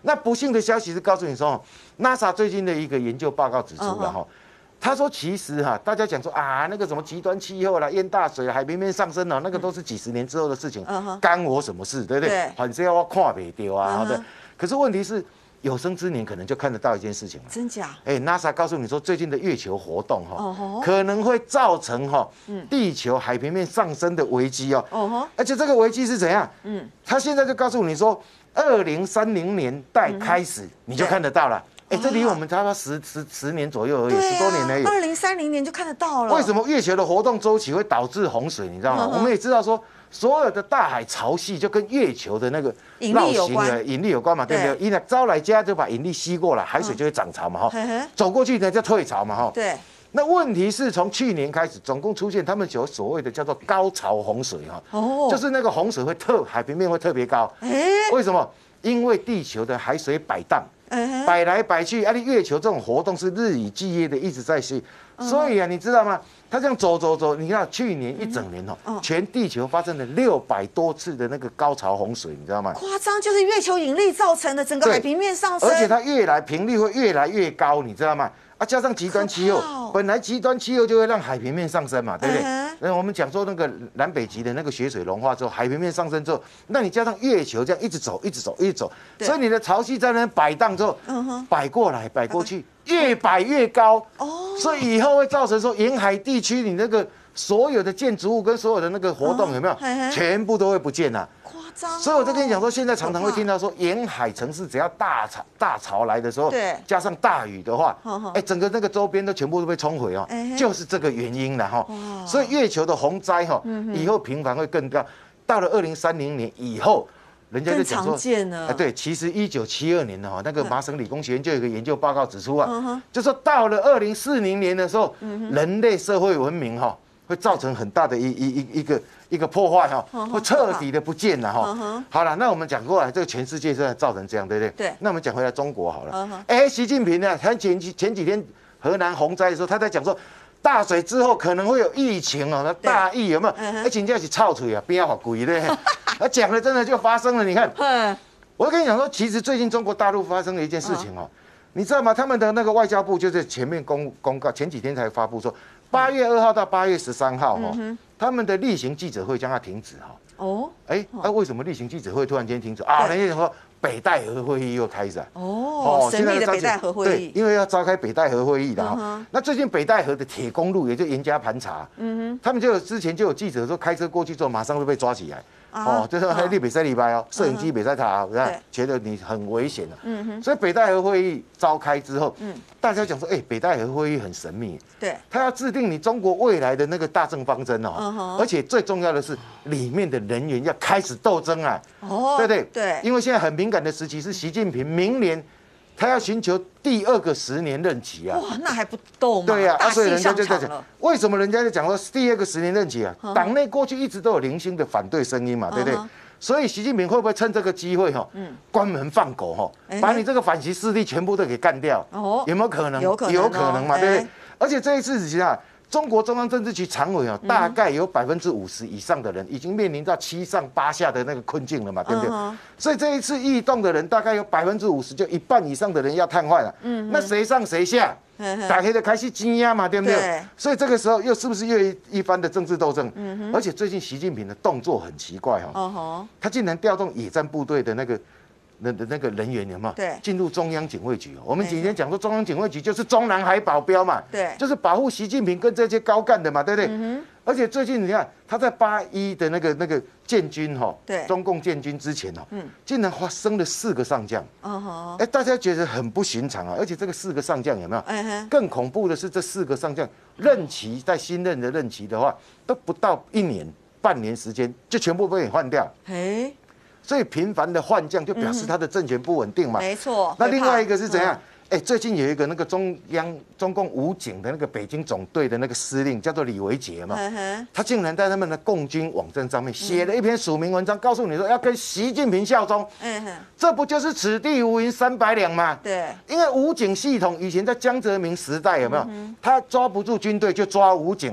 那不幸的消息是告诉你说，NASA 最近的一个研究报告指出了哈。他说：“其实哈，大家讲说啊，那个什么极端气候啦、淹大水、海平面上升了，那个都是几十年之后的事情，干我什么事，对不对？反正我看不掉啊，对。可是问题是，有生之年可能就看得到一件事情了。 真假 ？NASA 告诉你说，最近的月球活动哈，可能会造成地球海平面上升的危机哦。而且这个危机是怎样？他现在就告诉你说，2030年代开始你就看得到了。”这离我们差不多10年左右而已，10多年而已。 2030年就看得到了。 为什么月球的活动周期会导致洪水？你知道吗？我们也知道说，所有的大海潮汐就跟月球的那个绕行的引力有关嘛，对不对？因为招来家就把引力吸过来，海水就会涨潮嘛，走过去呢就退潮嘛， 对。 那问题是从去年开始，总共出现他们有所谓的叫做高潮洪水就是那个洪水会海平面会特别高。为什么？因为地球的海水摆荡。摆来摆去，你月球这种活动是日以继夜的一直在吸，所以你知道吗？它这样走，你看去年一整年全地球发生了600多次的那个高潮洪水，你知道吗？ 夸张，就是月球引力造成的整个海平面上升， 而且它频率会越来越高，你知道吗？加上极端气候，本来极端气候就会让海平面上升嘛，对不对？我们讲说那个南北极的那个雪水融化之后，海平面上升之后，那你加上月球这样一直走，所以你的潮汐在那边摆荡之后，摆过来摆过去，越摆越高。所以以后会造成说沿海地区你那个所有的建筑物跟所有的那个活动有没有，全部都会不见了。所以我就跟你讲说，现在常常会听到说，沿海城市只要大潮来的时候，加上大雨的话，整个那个周边都全部都被冲毁就是这个原因了所以月球的洪灾以后频繁会更高，到了2030年以后，人家就讲说，对，其实1972年的那个麻省理工学院就有一个研究报告指出就说到了2040年的时候，人类社会文明会造成很大的一个破坏会彻底的不见了好了，那我们讲过来，这个全世界现在造成这样，对不对？ 对。 那我们讲回来中国好了。习近平呢，他前几天河南洪灾的时候，他在讲说，大水之后可能会有疫情那大疫有没有？真的是臭嘴啊，边好鬼的。他讲了，真的就发生了。你看，我跟你讲说，其实最近中国大陆发生了一件事情你知道吗？他们的那个外交部就是前面公告，前几天才发布说，8月2号到8月13号他们的例行记者会将它停止为什么例行记者会突然间停止人家说北戴河会议又开始神秘的北戴河会议， 对，因为要召开北戴河会议的那最近北戴河的铁公路也就严加盘查，他们之前就有记者说开车过去之后马上就被抓起来。就是你比赛礼拜摄影机比赛塔，觉得你很危险的。所以北戴河会议召开之后，大家讲说，北戴河会议很神秘， 对， 他要制定你中国未来的那个大政方针而且最重要的是里面的人员要开始斗争对不对？ 对， 因为现在很敏感的时期是习近平明年他要寻求第2个10年任期哇，那还不斗吗？ 对呀，所以人家就在讲，为什么人家就讲说第2个10年任期党内过去一直都有零星的反对声音嘛，对不对？所以习近平会不会趁这个机会关门放狗把你这个反习势力全部都给干掉？有没有可能？有可能嘛，对不对？而且这一次中国中央政治局常委大概有50%以上的人已经面临到7上8下的那个困境了嘛，对不对？所以这一次异动的人大概有50%，就1半以上的人要瘫痪了。那谁上谁下，大家就开始挤压嘛，对不对？所以这个时候又是不是又一番的政治斗争？而且最近习近平的动作很奇怪他竟然调动野战部队的那个人员有没有？ 对， 进入中央警卫局。我们今天讲说中央警卫局就是中南海保镖嘛， 对， 就是保护习近平跟这些高干的嘛，对不对？而且最近你看他在8·1的那个建军对， 中共建军之前竟然升了4个上将。大家觉得很不寻常而且这个4个上将有没有？更恐怖的是这4个上将任期在新任的任期的话，都不到1年半年时间就全部被你换掉。所以频繁的换将就表示他的政权不稳定嘛。 没错。 那另外一个是怎样？最近有一个那个中共武警的那个北京总队的那个司令叫做李维杰嘛，他竟然在他们的共军网站上面写了一篇署名文章，告诉你说要跟习近平效忠。这不就是此地无银300两吗？ 对。因为武警系统以前在江泽民时代有没有？他抓不住军队就抓武警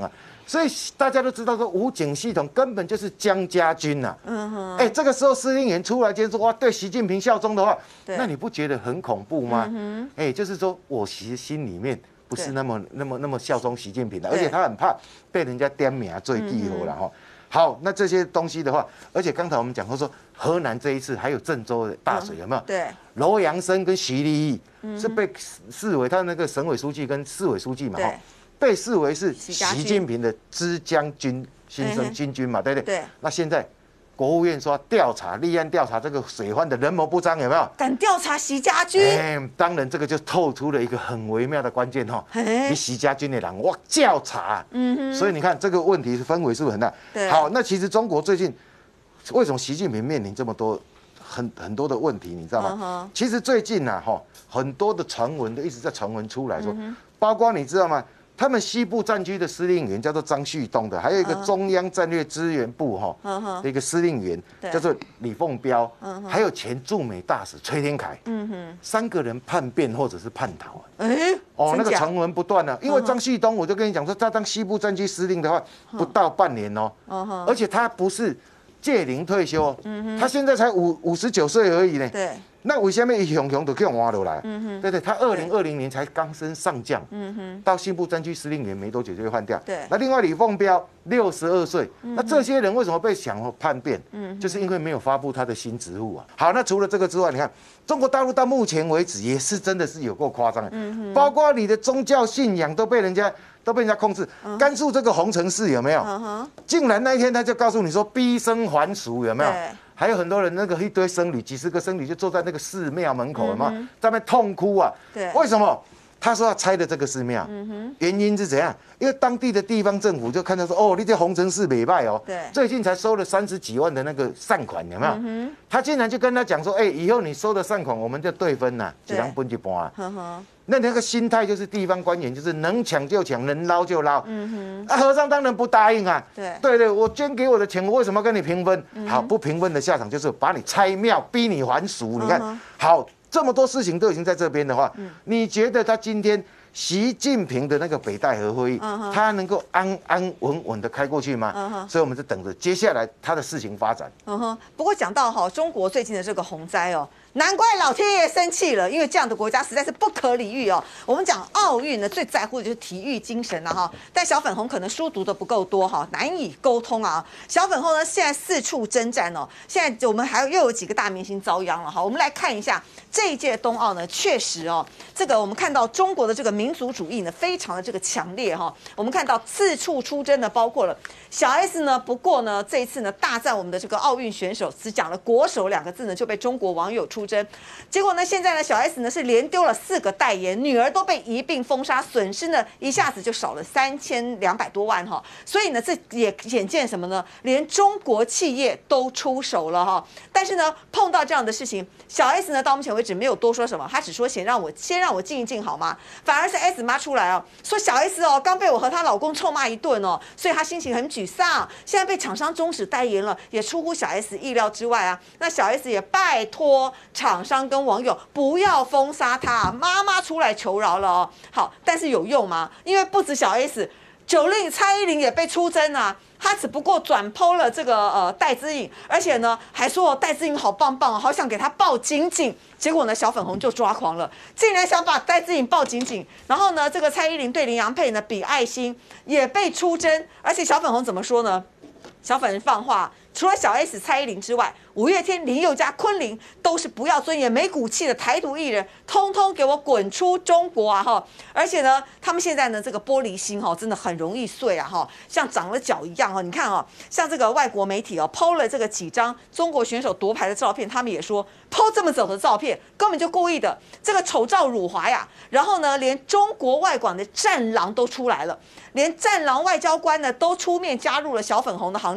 所以大家都知道说武警系统根本就是江家军呐。这个时候司令员出来今天说哇，对习近平效忠的话，那你不觉得很恐怖吗？就是说我其实心里面不是那么效忠习近平的，而且他很怕被人家点名最记号了哈。好，那这些东西的话，而且刚才我们讲过说，河南这一次还有郑州的大水有没有？ 对， 罗阳生跟徐立毅是被视为他那个省委书记跟市委书记嘛，被视为是习近平的支江军新生军军嘛，对不对？ 对。 那现在国务院说调查立案调查这个水患的人谋不臧有没有？ 敢调查习家军？ 当然这个就透出了一个很微妙的关键哈，你习家军的人我调查，所以你看这个问题氛围是不是很大？好，那其实中国最近为什么习近平面临这么多很多的问题，你知道吗？其实最近啊很多的传闻都一直在传闻出来说，包括你知道吗？他们西部战区的司令员叫做张旭东的，还有一个中央战略支援部的一个司令员叫做李凤彪，还有前驻美大使崔天凯，3个人叛变或者是叛逃。那个传闻不断了，因为张旭东我就跟你讲说，他当西部战区司令的话，不到半年哦，而且他不是届龄退休，他现在才59岁而已呢。对。那为什么一雄就给我挖落来？对对，他2020年才刚升上将，到西部战区司令员没多久就会换掉。对，那另外李凤彪62岁，那这些人为什么被想叛变？就是因为没有发布他的新职务啊。好，那除了这个之外，你看中国大陆到目前为止也是真的是有够夸张的，包括你的宗教信仰都被人家控制。甘肃这个洪城市有没有？竟然那一天他就告诉你说逼僧还俗有没有？还有很多人那个一堆僧侣，几十个僧侣就坐在那个寺庙门口，有没有在那边痛哭啊？对，为什么？他说要拆的这个寺庙，原因是怎样？因为当地的地方政府就看到说，哦，你这洪城市美败哦，对，最近才收了30几万的那个善款，有没有？他竟然就跟他讲说，以后你收的善款我们就对分呐，一人分一半。那个心态就是地方官员就是能抢就抢，能捞就捞。和尚当然不答应啊。对，我捐给我的钱，我为什么要跟你平分？好，不平分的下场就是把你拆庙，逼你还俗。你看，好，这么多事情都已经在这边的话，你觉得他今天习近平的那个北戴河会议，他能够安安稳稳的开过去吗？所以我们就等着接下来他的事情发展。 不过讲到中国最近的这个洪灾哦。难怪老天爷生气了，因为这样的国家实在是不可理喻哦。我们讲奥运呢，最在乎的就是体育精神了哈。但小粉红可能书读的不够多哈，难以沟通啊。小粉红呢，现在四处征战哦。现在我们又有几个大明星遭殃了哈。我们来看一下这一届冬奥呢，确实哦，这个我们看到中国的这个民族主义呢，非常的这个强烈哈。我们看到四处出征的，包括了小 S 呢，不过呢，这一次呢，大赞我们的这个奥运选手，只讲了国手2个字呢，就被中国网友出征。结果呢，现在呢，小 S 呢是连丢了4个代言，女儿都被一并封杀，损失呢一下子就少了3200多万哈。所以呢，这也显见什么呢？连中国企业都出手了哈。但是呢，碰到这样的事情，小 S 呢到目前为止没有多说什么，她只说先让我静一静好吗？反而是 S 妈出来哦，说小 S 哦刚被我和她老公臭骂一顿哦，所以她心情很沮丧。现在被厂商终止代言了，也出乎小 S 意料之外啊。那小 S 也拜托厂商跟网友不要封杀他，妈妈出来求饶了哦。好，但是有用吗？因为不止小 S， 90蔡依林也被出征啊。他只不过转 po 了这个戴资颖，而且呢还说戴资颖好棒棒，好想给他抱紧紧。结果呢小粉红就抓狂了，竟然想把戴资颖抱紧紧。然后呢这个蔡依林对林洋配呢比爱心也被出征，而且小粉红怎么说呢？小粉人放话，除了小 S、蔡依林之外，5月天、林宥嘉、昆凌都是不要尊严、没骨气的台独艺人，通通给我滚出中国啊！哈，而且呢，他们现在呢，这个玻璃心真的很容易碎啊！哈，像长了脚一样你看像这个外国媒体PO 了这个几张中国选手夺牌的照片，他们也说 PO 这么走的照片，根本就故意的，这个丑照辱华呀！然后呢，连中国外管的战狼都出来了，连战狼外交官呢都出面加入了小粉红的行列。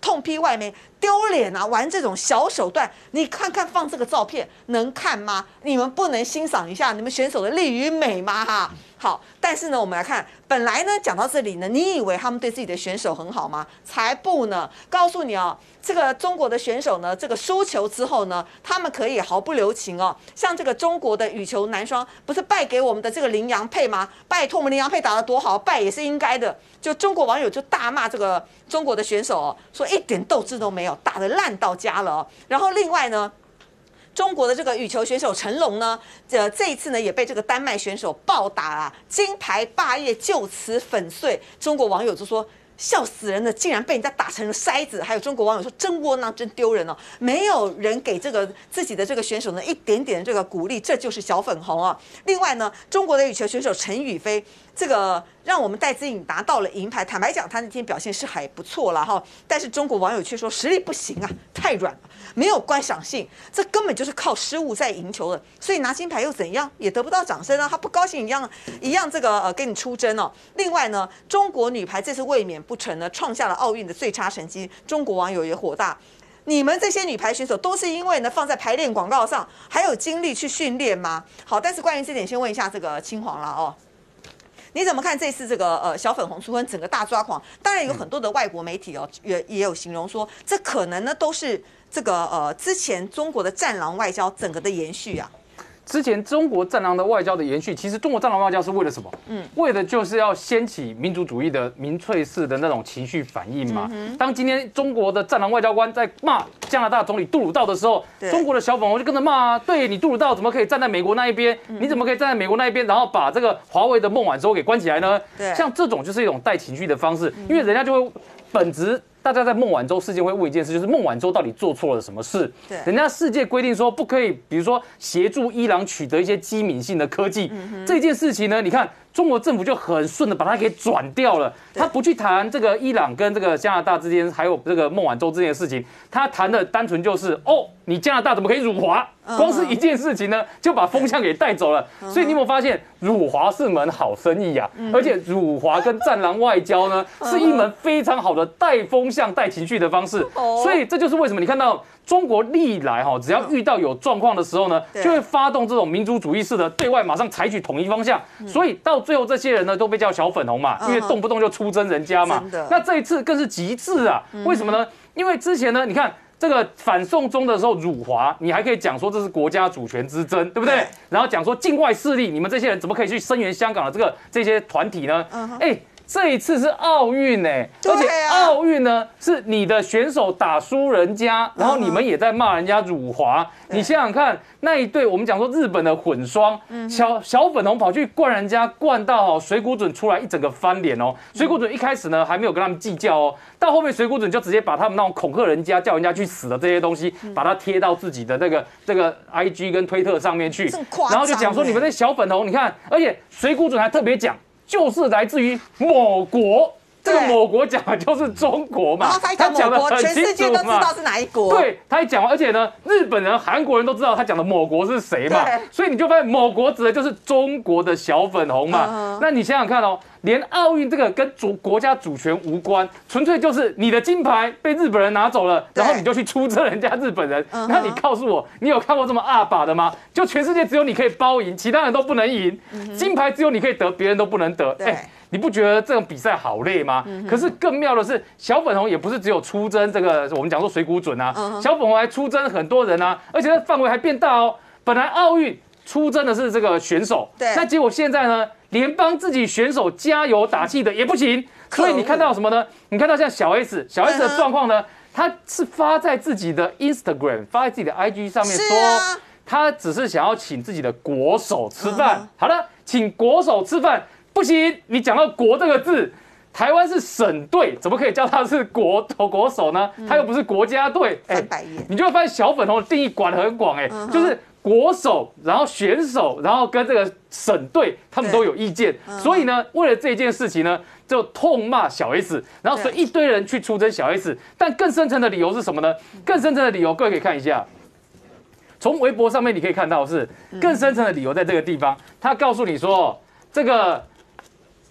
痛批外媒丢脸啊，玩这种小手段。你看看放这个照片能看吗？你们不能欣赏一下你们选手的力与美吗？哈。好，但是呢，我们来看，本来呢讲到这里呢，你以为他们对自己的选手很好吗？才不呢！告诉你哦，这个中国的选手呢，这个输球之后呢，他们可以毫不留情哦。像这个中国的羽球男双，不是败给我们的这个林洋配吗？拜托，我们林洋配打得多好，败也是应该的。就中国网友就大骂这个中国的选手哦，说一点斗志都没有，打得烂到家了哦。然后另外呢，中国的这个羽球选手陈龙呢，这一次呢也被这个丹麦选手暴打啊，金牌霸业就此粉碎。中国网友就说笑死人了，竟然被人家打成了筛子。还有中国网友说真窝囊，真丢人哦，没有人给这个自己的这个选手呢一点点这个鼓励，这就是小粉红啊。另外呢，中国的羽球选手陈雨菲，这个让我们戴资颖拿到了银牌。坦白讲，他那天表现是还不错了哈，但是中国网友却说实力不行啊，太软了，没有观赏性，这根本就是靠失误在赢球的。所以拿金牌又怎样，也得不到掌声啊，他不高兴一样这个给你出征哦。另外呢，中国女排这次卫冕不成呢，创下了奥运的最差成绩，中国网友也火大。你们这些女排选手都是因为呢放在排练广告上，还有精力去训练吗？好，但是关于这点，先问一下这个青黄了哦。你怎么看这次这个小粉红出征整个大抓狂？当然有很多的外国媒体哦也有形容说，这可能呢都是这个之前中国的战狼外交整个的延续啊。 之前中国战狼的外交的延续，其实中国战狼外交是为了什么？为的就是要掀起民族主义的民粹式的那种情绪反应嘛。当今天中国的战狼外交官在骂加拿大总理杜鲁道的时候，中国的小粉红就跟着骂啊，对你杜鲁道怎么可以站在美国那一边？你怎么可以站在美国那一边，然后把这个华为的孟晚舟给关起来呢？像这种就是一种带情绪的方式，因为人家就会本质。大家在孟晚舟事件会问一件事，就是孟晚舟到底做错了什么事？对，人家世界规定说不可以，比如说协助伊朗取得一些机敏性的科技，这件事情呢，你看中国政府就很顺的把它给转掉了，他不去谈这个伊朗跟这个加拿大之间，还有这个孟晚舟之间的事情，他谈的单纯就是哦，你加拿大怎么可以辱华？光是一件事情呢，就把风向给带走了。所以你有没有发现，辱华是门好生意啊？而且辱华跟战狼外交呢，是一门非常好的带风向、带情绪的方式。所以这就是为什么你看到中国历来只要遇到有状况的时候呢，就会发动这种民族主义式的对外马上采取统一方向。所以到最后这些人呢，都被叫小粉红嘛，因为动不动就出征人家嘛。那这一次更是极致啊！为什么呢？因为之前呢，你看。这个反送中的时候辱华，你还可以讲说这是国家主权之争，对不对？然后讲说境外势力，你们这些人怎么可以去声援香港的这些团体呢？这一次是奥运而且奥运呢是你的选手打输人家，然后你们也在骂人家辱华。你想想看，那一对我们讲说日本的混双，小粉红跑去灌人家，灌到水谷隼出来一整个翻脸哦。水谷隼一开始呢还没有跟他们计较哦，到后面水谷隼就直接把他们那种恐吓人家、叫人家去死的这些东西，把它贴到自己的这个 IG 跟推特上面去，然后就讲说你们这小粉红，你看，而且水谷隼还特别讲。就是来自于某国，这个某国讲的就是中国嘛。 他讲的很清楚嘛，全世界都知道是哪一国。 对，他一讲完，而且呢，日本人、韩国人都知道他讲的某国是谁嘛。所以你就发现某国指的就是中国的小粉红嘛。那你想想看哦，连奥运这个跟国家主权无关，纯粹就是你的金牌被日本人拿走了，然后你就去出征人家日本人。那你告诉我，你有看过这么阿把的吗？就全世界只有你可以包赢，其他人都不能赢。金牌只有你可以得，别人都不能得。你不觉得这种比赛好累吗？可是更妙的是，小粉红也不是只有出征这个，我们讲说水谷隼啊，小粉红还出征很多人啊，而且范围还变大哦。本来奥运出征的是这个选手，那结果现在呢，连帮自己选手加油打气的也不行。所以你看到什么呢？你看到像小 S 的状况呢，他是发在自己的 Instagram， 发在自己的 IG 上面说，他只是想要请自己的国手吃饭。好了，请国手吃饭。不行，你讲到国这个字，台湾是省队，怎么可以叫他是国手呢？他又不是国家队。你就会发现小粉红的定义管得很广，就是国手，然后选手，然后跟这个省队，他们都有意见。所以呢，为了这件事情呢，就痛骂小 S， 然后所以一堆人去出征小 S。但更深层的理由是什么呢？更深层的理由，各位可以看一下。从微博上面你可以看到是更深层的理由在这个地方，他告诉你说这个。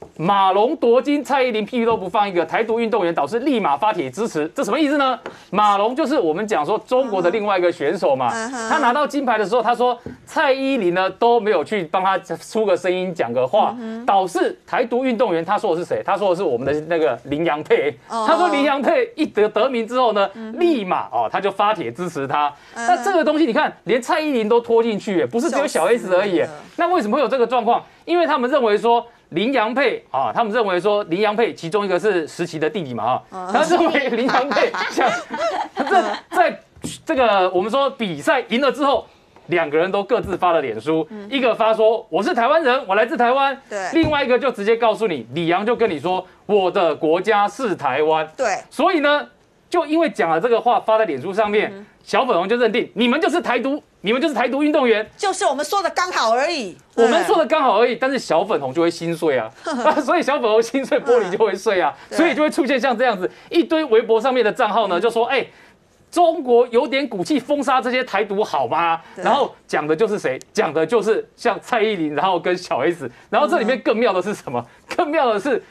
马龙夺金，蔡依林屁都不放一个，台独运动员导师立马发帖支持，这什么意思呢？马龙就是我们讲说中国的另外一个选手嘛，他拿到金牌的时候，他说蔡依林呢都没有去帮他出个声音讲个话，导致台独运动员，他说的是谁？他说的是我们的那个林洋配，他说林洋配一得名之后呢，立马他就发帖支持他。那这个东西你看，连蔡依林都拖进去，不是只有小 S 而已。那为什么会有这个状况？因为他们认为说。林洋配他们认为说林洋配其中一个是石琪的弟弟嘛他认为林洋配在这个我们说比赛赢了之后，两个人都各自发了脸书，一个发说我是台湾人，我来自台湾，对，另外一个就直接告诉你，李洋就跟你说我的国家是台湾，对，所以呢，就因为讲了这个话发在脸书上面，小粉红就认定你们就是台独。你们就是台独运动员， 就是我们说的刚好而已。 我们说的刚好而已，但是小粉红就会心碎啊，所以小粉红心碎，玻璃就会碎啊，所以就会出现像这样子一堆微博上面的账号呢，就说中国有点骨气，封杀这些台独好吗？然后讲的就是谁？讲的就是像蔡依林，然后跟小 S， 然后这里面更妙的是什么？更妙的是。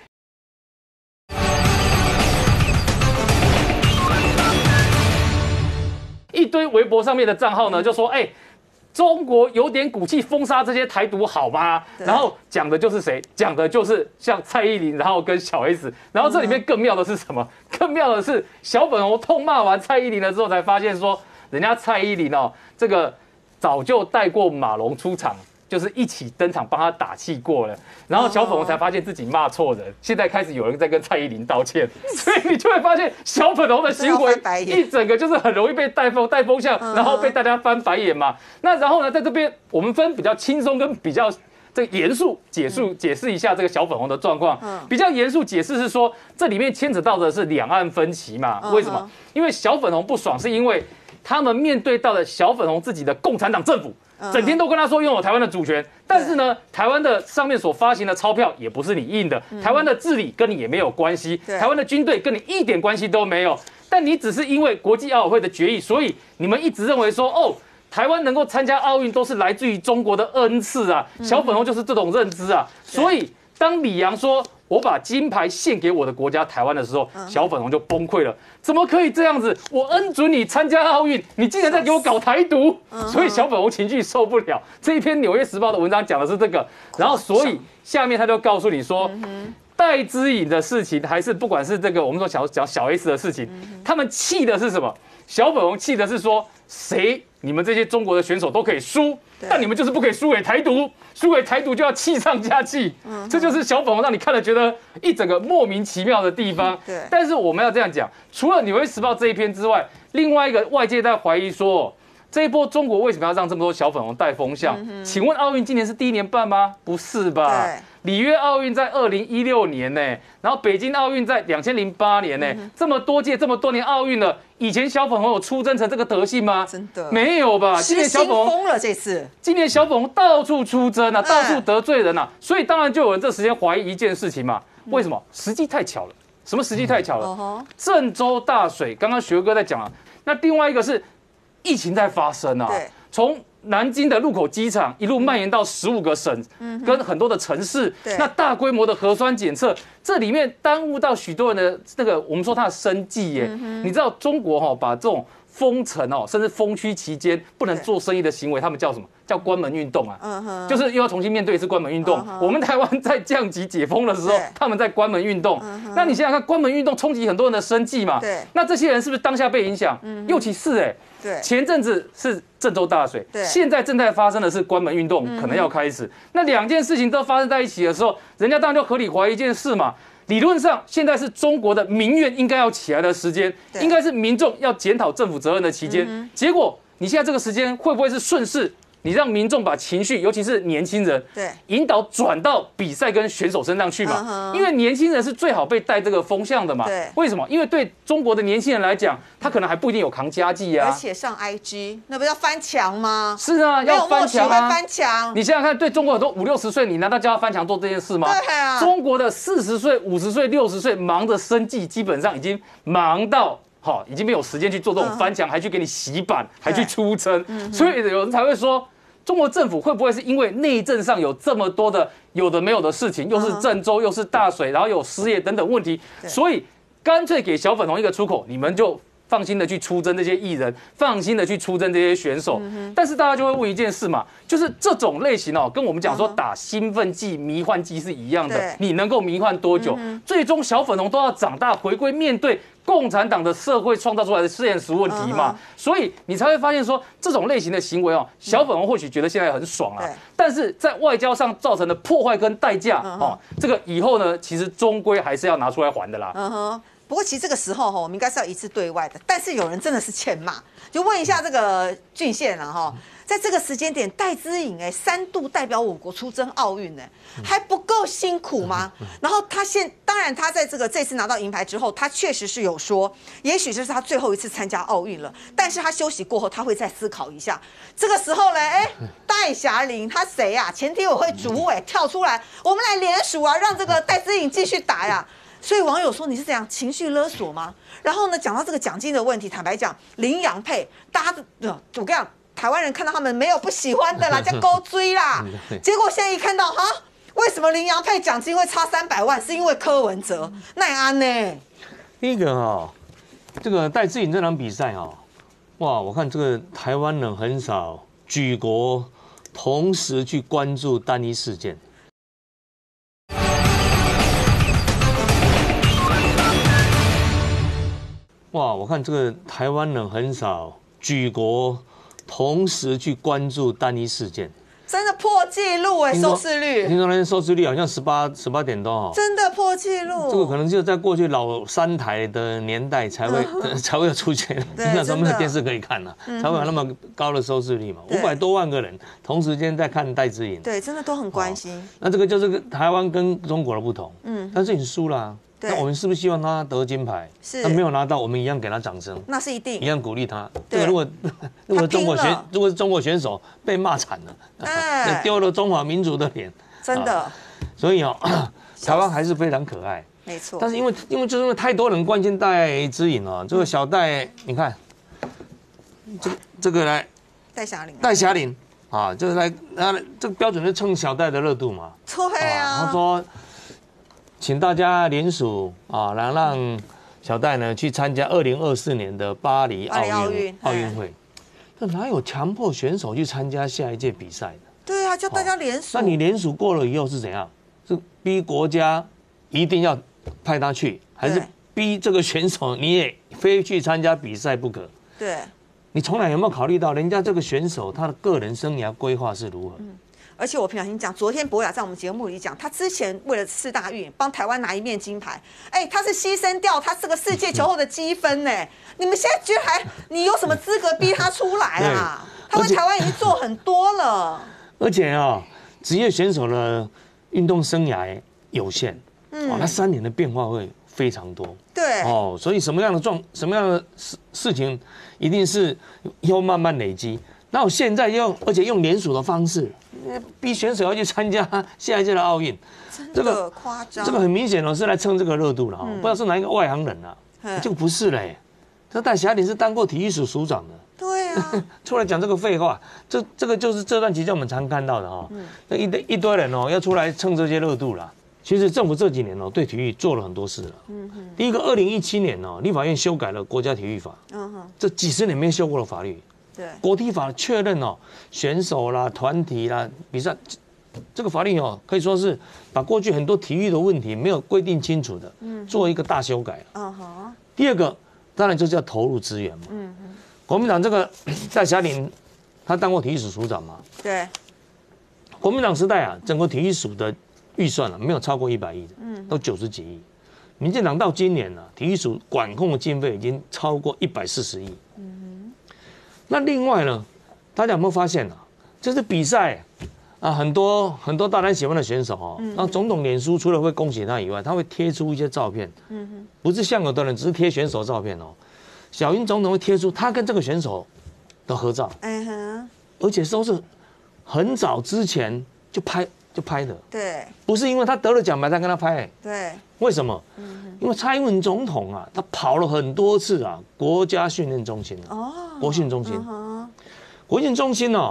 一堆微博上面的账号呢，就说中国有点骨气，封杀这些台独好吗？然后讲的就是谁？讲的就是像蔡依林，然后跟小 S， 然后这里面更妙的是什么？更妙的是小粉红痛骂完蔡依林了之后，才发现说，人家蔡依林这个早就带过马龙出场。就是一起登场帮他打气过了，然后小粉红才发现自己骂错人，现在开始有人在跟蔡依林道歉，所以你就会发现小粉红的行为一整个就是很容易被带风向，然后被大家翻白眼嘛。那然后呢，在这边我们分比较轻松跟比较这个严肃解释一下这个小粉红的状况。比较严肃解释是说，这里面牵扯到的是两岸分歧嘛？为什么？因为小粉红不爽，是因为他们面对到了小粉红自己的共产党政府。整天都跟他说拥有台湾的主权，但是呢，台湾的上面所发行的钞票也不是你印的，台湾的治理跟你也没有关系，台湾的军队跟你一点关系都没有，但你只是因为国际奥委会的决议，所以你们一直认为说台湾能够参加奥运都是来自于中国的恩赐啊，小粉红就是这种认知啊，所以当李洋说我把金牌献给我的国家台湾的时候，小粉红就崩溃了。怎么可以这样子？我恩准你参加奥运，你竟然在给我搞台独！所以小粉红情绪受不了。这一篇《纽约时报》的文章讲的是这个，然后所以下面他就告诉你说，戴资颖的事情，还是不管是这个我们说讲小 S 的事情，他们气的是什么？小粉红气的是说，你们这些中国的选手都可以输，但你们就是不可以输给台独，输给台独就要气上加气，这就是小粉红让你看了觉得一整个莫名其妙的地方。对，但是我们要这样讲，除了《纽约时报》这一篇之外，另外一个外界在怀疑说，这一波中国为什么要让这么多小粉红带风向？请问奥运今年是第1年办吗？不是吧？里约奥运在2016年呢，然后北京奥运在2008年呢，这么多届这么多年奥运了，以前小粉红有出征成这个德性吗？真的没有吧？今年小粉红疯了，这次今年小粉红到处出征啊，到处得罪人啊，所以当然就有人这时间怀疑一件事情嘛，为什么？时机太巧了。什么时机太巧了？郑州大水，刚刚学哥在讲了，那另外一个是疫情在发生啊，从南京的禄口机场一路蔓延到15个省，跟很多的城市，那大规模的核酸检测，这里面耽误到许多人的那个我们说他的生计耶。你知道中国把这种封城甚至封区期间不能做生意的行为，他们叫什么？叫关门运动啊，就是又要重新面对一次关门运动。我们台湾在降级解封的时候，他们在关门运动。那你想想看，关门运动冲击很多人的生计嘛，那这些人是不是当下被影响？尤其是前阵子是郑州大水，现在正在发生的是关门运动，可能要开始。那两件事情都发生在一起的时候，人家当然就合理怀疑一件事嘛。理论上，现在是中国的民怨应该要起来的时间，应该是民众要检讨政府责任的期间。结果你现在这个时间会不会是顺势？你让民众把情绪，尤其是年轻人，引导转到比赛跟选手身上去嘛？因为年轻人是最好被带这个风向的嘛。为什么？因为对中国的年轻人来讲，他可能还不一定有扛家计啊。 而且上 IG， 那不要翻墙吗？ 是啊，要翻墙啊！ 翻墙。 你想想看，对中国很多50、60岁，你难道叫他翻墙做这件事吗？对啊。中国的40岁、50岁、60岁，忙的生计基本上已经忙到。已经没有时间去做这种翻墙，还去给你洗版，还去出征，所以有人才会说， 中国政府会不会是因为内政上有这么多的有的没有的事情，又是郑州又是大水，然后有失业等等问题，所以干脆给小粉红一个出口，你们就放心的去出征这些艺人，放心的去出征这些选手。但是大家就会问一件事嘛，就是这种类型跟我们讲说打兴奋剂、迷幻剂是一样的，你能够迷幻多久？最终小粉红都要长大，回归面对共产党的社会创造出来的现实问题嘛。所以你才会发现说，这种类型的行为小粉红或许觉得现在很爽啦，但是在外交上造成的破坏跟代价这个以后呢，其实终归还是要拿出来还的啦。 不过其实这个时候我们应该是要一致对外的，但是有人真的是欠骂，就问一下这个俊宪了在这个时间点，戴资颖3度代表我国出征奥运还不够辛苦吗？然后当然他在这次拿到银牌之后，他确实是有说，也许这是他最后一次参加奥运了，但是他休息过后他会再思考一下。这个时候呢，戴霞玲他谁啊？前体委会主委跳出来，我们来联署啊，让这个戴资颖继续打呀。所以网友说你是怎样情绪勒索吗？然后呢，讲到这个奖金的问题，坦白讲，麟洋配大家我跟你讲，台湾人看到他们没有不喜欢的啦，叫勾追啦。结果现在一看到为什么麟洋配奖金会差300万？是因为柯文哲奈安呢？ 第一个这个戴资颖这场比赛哇，我看这个台湾人很少举国同时去关注单一事件。哇，我看这个台湾人很少举国同时去关注单一事件， 真的破纪录收视率。 听说那天收视率好像18点多真的破纪录。 这个可能就在过去老3台的年代才会有出现，那时候没有电视可以看才会有那么高的收视率嘛，500多万个人同时间在看戴资颖， 对，真的都很关心。 那这个就是台湾跟中国的不同，戴资颖输了。那我们是不是希望他得金牌？ 是， 他没有拿到，我们一样给他掌声， 那是一定， 一样鼓励他。这个如果是中国选手被骂惨了，丢了中华民族的脸， 真的。 所以台湾还是非常可爱， 没错。 但是因为就是因为太多人关心戴资颖这个小戴，你看，这个来戴霞玲就是来这个标准是蹭小戴的热度嘛？ 对啊， 他说。请大家联署来让小戴呢去参加2024年的巴黎奥运会。这哪有强迫选手去参加下一届比赛的？ 对啊，叫大家联署。 那你联署过了以后是怎样？是逼国家一定要派他去，还是逼这个选手你也非去参加比赛不可？ 对。 你从来有没有考虑到人家这个选手他的个人生涯规划是如何？ 而且我平常心讲，昨天博雅在我们节目里讲，他之前为了4大运帮台湾拿1面金牌，他是牺牲掉他这个世界球后的积分呢。你们现在居然你有什么资格逼他出来啊？他为台湾已经做很多了。 而且职业选手的运动生涯有限，他3年的变化会非常多。 对， 所以什么样的事情，一定是要慢慢累积。那我现在而且用联署的方式，逼选手要去参加下一届的奥运， 这个夸张， 这个很明显是来蹭这个热度了不知道是哪一个外行人这个不是嘞，这戴霞玲是当过体育署署长的， 对啊， 出来讲这个废话，这个就是这段期间我们常看到的那一堆人要出来蹭这些热度啦。其实政府这几年对体育做了很多事了。第一个，2017年立法院修改了国家体育法，这几十年没修过的法律。 对， 国体法确认选手啦、团体啦、比赛，这个法律可以说是把过去很多体育的问题没有规定清楚的，做一个大修改了。第二个，当然就是要投入资源嘛。国民党这个戴霞玲，他当过体育署署长嘛？ 对。 国民党时代整个体育署的预算没有超过100亿的，都90几亿。民进党到今年体育署管控的经费已经超过140亿。那另外呢，大家有没有发现就是比赛很多大家喜欢的选手然后总统脸书除了会恭喜他以外，他会贴出一些照片，不是像有的人只是贴选手照片小英总统会贴出他跟这个选手的合照，而且都是很早之前就拍的， 对， 不是因为他得了奖牌才跟他拍， 对， 为什么？因为蔡英文总统他跑了很多次国家训练中心国训中心，国训中心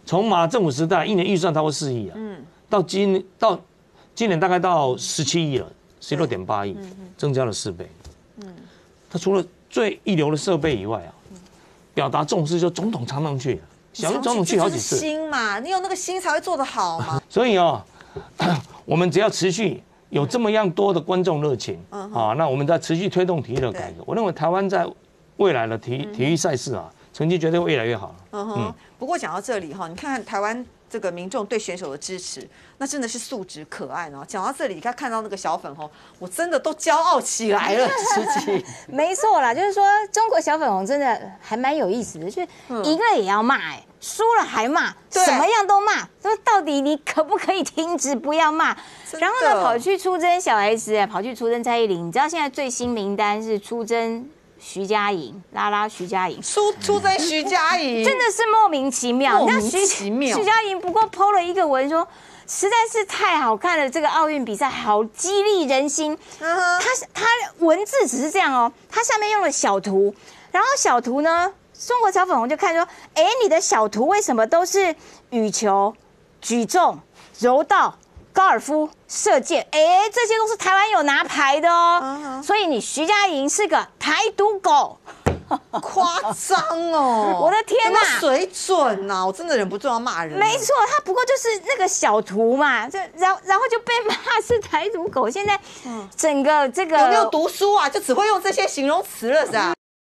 从马政府时代1年预算超过4亿啊，到今年大概到17亿了，16.8亿，增加了4倍。他除了最一流的设备以外啊，表达重视，就总统常常去，小英总统去好几次。 心嘛，你有那个心才会做得好嘛。 所以我们只要持续有这么样多的观众热情啊，那我们在持续推动体育的改革。我认为台湾在未来的体育赛事啊，成绩绝对会越来越好。 不过讲到这里哈，你看看台湾这个民众对选手的支持，那真的是素质可爱呢。讲到这里，你看到那个小粉红，我真的都骄傲起来了，实际没错啦，就是说中国小粉红真的还蛮有意思的，就是赢了也要骂，输了还骂，什么样都骂。说到底你可不可以停止不要骂？然后呢，跑去出征小 S， 跑去出征蔡依林。你知道现在最新名单是出征徐佳莹，拉徐佳莹， 出征徐佳莹， 真的是莫名其妙。 莫名其妙。 徐佳莹不过 PO 了一个文说，实在是太好看了，这个奥运比赛好激励人心。他文字只是这样哦，他下面用了小图，然后小图呢，中国小粉红就看说，你的小图为什么都是羽球、举重、柔道、高尔夫、射箭，这些都是台湾有拿牌的哦，所以你徐佳莹是个台独狗， 夸张哦！ 我的天哪， 水准啊！我真的忍不住要骂人。 没错，他不过就是那个小图嘛，然后就被骂是台独狗。现在整个这个有没有读书啊？就只会用这些形容词了，是吧？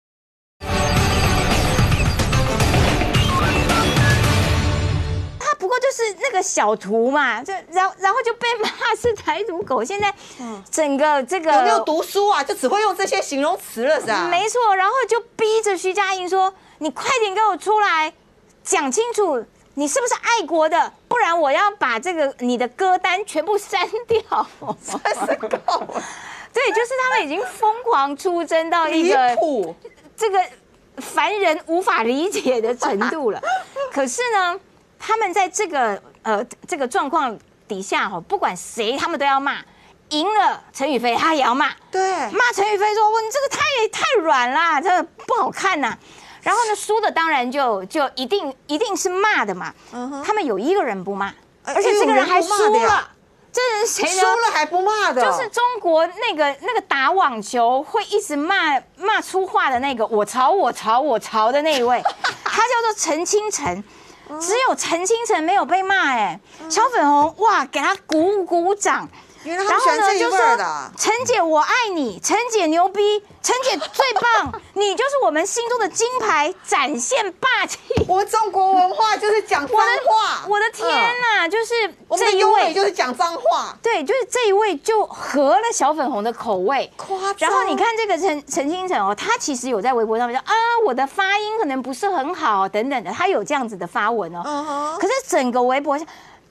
不过就是那个小图嘛，然后就被骂是台独狗。现在整个这个有没有读书啊？就只会用这些形容词了，是吧？ 没错，然后就逼着徐佳莹说：“你快点给我出来讲清楚，你是不是爱国的？不然我要把这个你的歌单全部删掉。” 真是够了。 对，就是他们已经疯狂出征到一个这个凡人无法理解的程度了。可是呢，他们在这个状况底下不管谁他们都要骂。赢了陈宇飞他也要骂， 对， 骂陈宇飞说：“你这个太软啦，这个不好看呐。”然后呢，输的当然就一定是骂的嘛。他们有一个人不骂，而且这个人还输了。这人谁呢？ 输了还不骂的， 就是中国那个打网球会一直骂粗话的那个，我潮的那一位，他叫做陈清晨。只有陈清晨没有被骂，小粉红哇，给他鼓掌。 然后呢，就说陈姐我爱你，陈姐牛逼，陈姐最棒，你就是我们心中的金牌，展现霸气。 我们中国文化就是讲脏话， 我的天哪，就是我们的优美就是讲脏话。 对，就是这一位就合了小粉红的口味， 夸张。 然后你看这个陈清晨他其实有在微博上面说我的发音可能不是很好等等的，他有这样子的发文哦。可是整个微博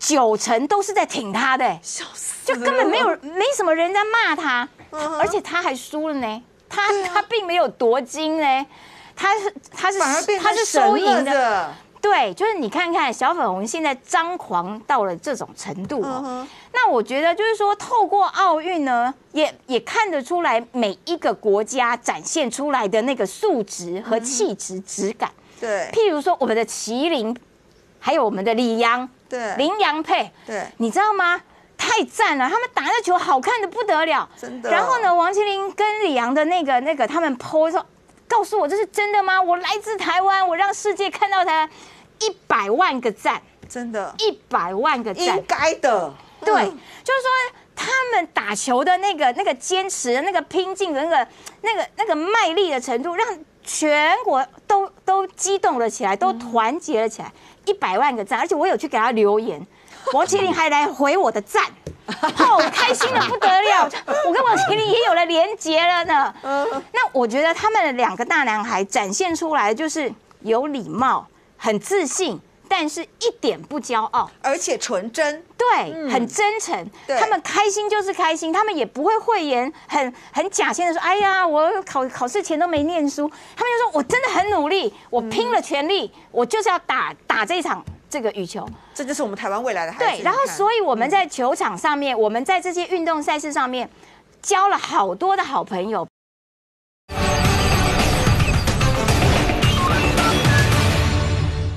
90%都是在挺他的， 笑死。 就根本没什么人在骂他，而且他还输了呢。他并没有夺金呢，他是收赢的。对，就是你看看小粉红现在张狂到了这种程度那我觉得就是说，透过奥运呢，也看得出来每一个国家展现出来的那个素质和气质质感。 对， 譬如说我们的麒麟，还有我们的李洋， 对， 麟洋配， 对， 你知道吗？太赞了，他们打的球好看的不得了， 真的。 然后呢，王麒麟跟李洋的那个他们 PO 说，告诉我这是真的吗？我来自台湾，我让世界看到台湾，100万个赞， 真的 ，100万个赞， 应该的。 对，就是说他们打球的那个坚持、那个拼劲的那个卖力的程度，让全国都激动了起来，都团结了起来，100万个赞，而且我有去给他留言。王麒麟还来回我的赞，我开心的不得了。我跟王麒麟也有了连结了呢。那我觉得他们2个大男孩展现出来就是有礼貌、很自信，但是一点不骄傲， 而且纯真。 对，很真诚。他们开心就是开心，他们也不会讳言，很假先的说：“哎呀，我考试前都没念书。”他们就说：“我真的很努力，我拼了全力，我就是要打这一场。”这个羽球， 这就是我们台湾未来的孩子。 对，然后所以我们在球场上面，我们在这些运动赛事上面，交了好多的好朋友。 不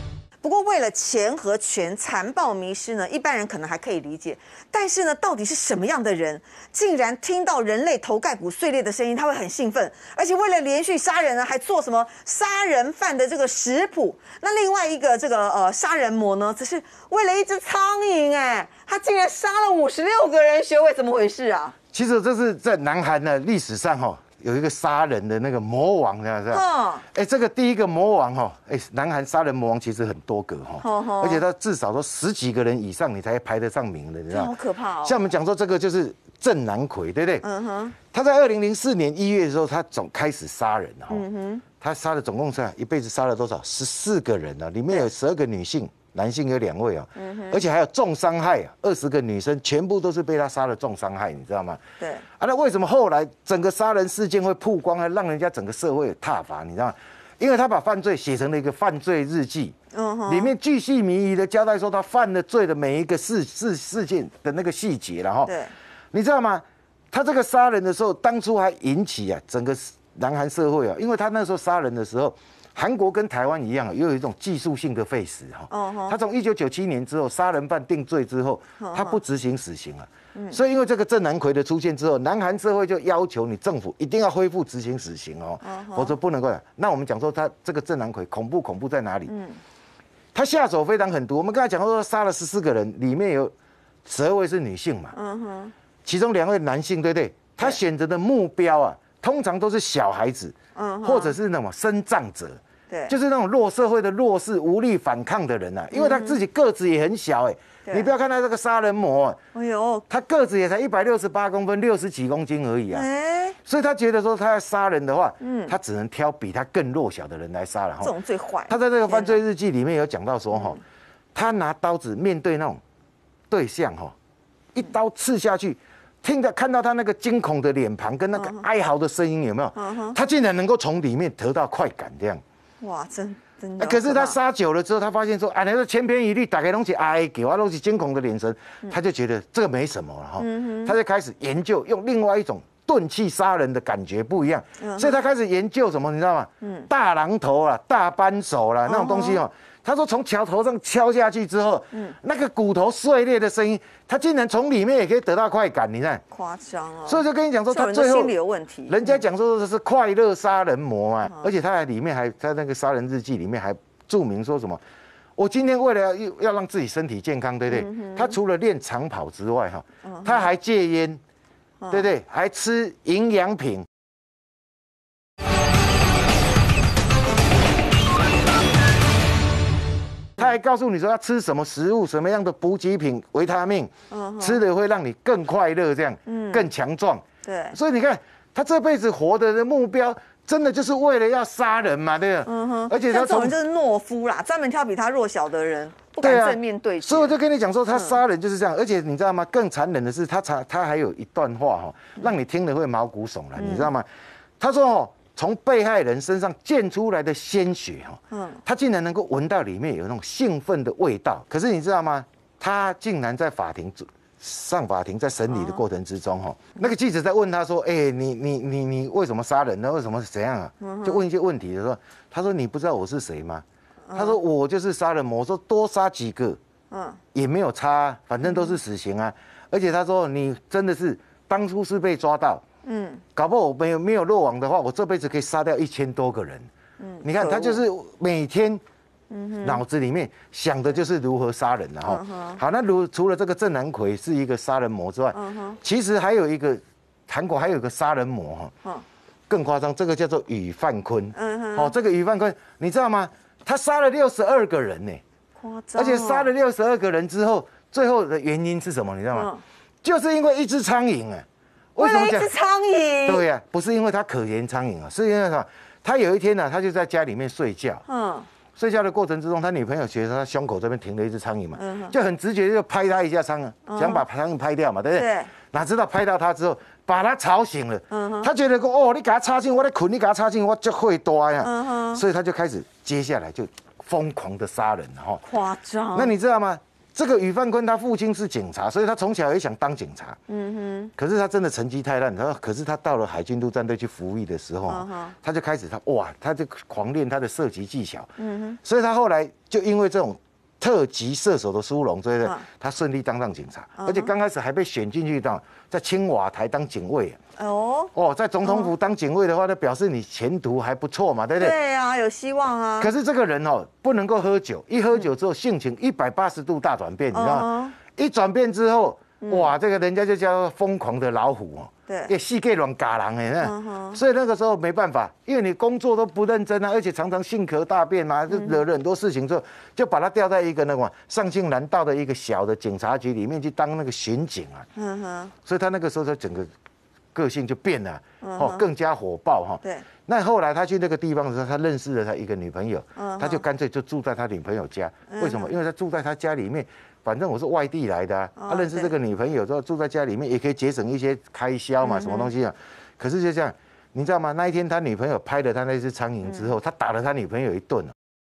不过为了钱和权残暴迷失呢，一般人可能还可以理解。但是呢，到底是什么样的人，竟然听到人类头盖骨碎裂的声音，他会很兴奋，而且为了连续杀人呢，还做什么杀人犯的这个食谱？那另外一个这个杀人魔呢，则是为了一只苍蝇，哎，他竟然杀了56个人，学委怎么回事啊？ 其实这是在南韩的历史上有一个杀人的那个魔王，这样是吧？这个第一个魔王南韩杀人魔王其实很多个而且他至少都10几个人以上，你才排得上名的，你知道吗？ 好可怕哦！ 像我们讲说这个就是郑南奎，对不对？他在2004年1月的时候，他总开始杀人他杀了总共是一辈子杀了多少？14个人里面有12个女性。男性有2位而且还有重伤害，20个女生全部都是被他杀了重伤害，你知道吗？ 对那为什么后来整个杀人事件会曝光，还让人家整个社会挞伐？你知道吗？因为他把犯罪写成了一个犯罪日记，里面巨细靡遗的交代说他犯了罪的每一个事件的那个细节，然后，你知道吗？他这个杀人的时候，当初还引起整个南韩社会因为他那时候杀人的时候。韩国跟台湾一样，又有一种技术性的废死他从1997年之后，杀人犯定罪之后，他不执行死刑了。所以因为这个郑南奎的出现之后，南韩社会就要求你政府一定要恢复执行死刑否则不能够。那我们讲说他这个郑南奎恐怖在哪里？他下手非常狠毒。我们刚才讲说杀了14个人，里面有12位是女性嘛，其中2位男性，对不对？他选择的目标通常都是小孩子，或者是那种身障者。对，就是那种弱社会的弱势、无力反抗的人因为他自己个子也很小你不要看他这个杀人魔他个子也才168公分，60几公斤而已所以他觉得说他要杀人的话，他只能挑比他更弱小的人来杀了这种最坏。 他在这个犯罪日记里面有讲到说他拿刀子面对那种对象一刀刺下去。看到他那个惊恐的脸庞跟那个哀嚎的声音，有没有？他竟然能够从里面得到快感，这样。 哇，真的。 可是他杀久了之后，他发现说，那个千篇一律，大概都是哀给我，都是惊恐的眼神，他就觉得这个没什么了他就开始研究，用另外一种钝器杀人的感觉不一样，所以他开始研究什么，你知道吗？大榔头大扳手那种东西他说从桥头上敲下去之后，那个骨头碎裂的声音，他竟然从里面也可以得到快感，你看， 夸张所以就跟你讲说，他最后心理有问题。 人家讲说这是快乐杀人魔而且他还里面还在那个杀人日记里面还注明说什么，我今天为了要让自己身体健康，对不对？他除了练长跑之外他还戒烟，对不对？还吃营养品。他还告诉你说要吃什么食物，什么样的补给品、维他命，吃的会让你更快乐，这样，更强壮。 对， 所以你看，他这辈子活的目标，真的就是为了要杀人嘛，对吧？而且他这种人就是懦夫啦，专门挑比他弱小的人，不敢正面对决。 所以我就跟你讲说，他杀人就是这样。而且你知道吗？更残忍的是，他还有一段话让你听了会毛骨悚然，你知道吗？他说从被害人身上溅出来的鲜血他竟然能够闻到里面有那种兴奋的味道。可是你知道吗？他竟然在上法庭在审理的过程之中那个记者在问他说：“你为什么杀人呢？为什么怎样就问一些问题的时候，他说：“你不知道我是谁吗？”他说：“我就是杀人魔。”我说：“多杀几个，也没有差，反正都是死刑啊。”而且他说：“你真的是当初是被抓到。”搞不好我没有落网的话，我这辈子可以杀掉1000多个人。你看他就是每天脑子里面想的就是如何杀人好，那除了这个郑南奎是一个杀人魔之外，其实还有一个韩国还有一个杀人魔更夸张，这个叫做宇范坤。这个宇范坤你知道吗？他杀了62个人呢， 夸张。 而且杀了62个人之后，最后的原因是什么？你知道吗？就是因为一只苍蝇为什么讲？一只苍蝇？ 对呀，不是因为他可怜苍蝇是因为什么？他有一天他就在家里面睡觉，睡觉的过程之中，他女朋友觉得他胸口这边停了一只苍蝇嘛，就很直觉就拍他一下想把苍蝇拍掉嘛，对不对？对。哪知道拍到他之后，把他吵醒了，他觉得说你给他插进，我在困，你给他插进，我就会多呀，所以他就开始接下来就疯狂的杀人夸张。 那你知道吗？ 这个宇范坤他父亲是警察，所以他从小也想当警察。可是他真的成绩太烂，可是他到了海军陆战队去服役的时候，他就开始他就狂练他的射击技巧。所以他后来就因为这种特级射手的殊荣，所以呢，他顺利当上警察，而且刚开始还被选进去在青瓦台当警卫。在总统府当警卫的话，那表示你前途还不错嘛，对不对？ 对啊，有希望啊。 可是这个人不能够喝酒，一喝酒之后性情180度大转变，你知道吗？一转变之后，哇，这个人家就叫疯狂的老虎对， 也细给乱嘎人哎，所以那个时候没办法，因为你工作都不认真啊，而且常常性格大变嘛，就惹了很多事情之后，就把他调在一个那个上庆南道的一个小的警察局里面去当那个巡警啊。所以他那个时候就整个个性就变了，更加火爆对。 那后来他去那个地方的时候，他认识了他一个女朋友，他就干脆就住在他女朋友家。为什么？因为他住在他家里面，反正我是外地来的他认识这个女朋友之后，住在家里面也可以节省一些开销嘛，什么东西啊？可是就这样，你知道吗？那一天他女朋友拍了他那只苍蝇之后，他打了他女朋友一顿。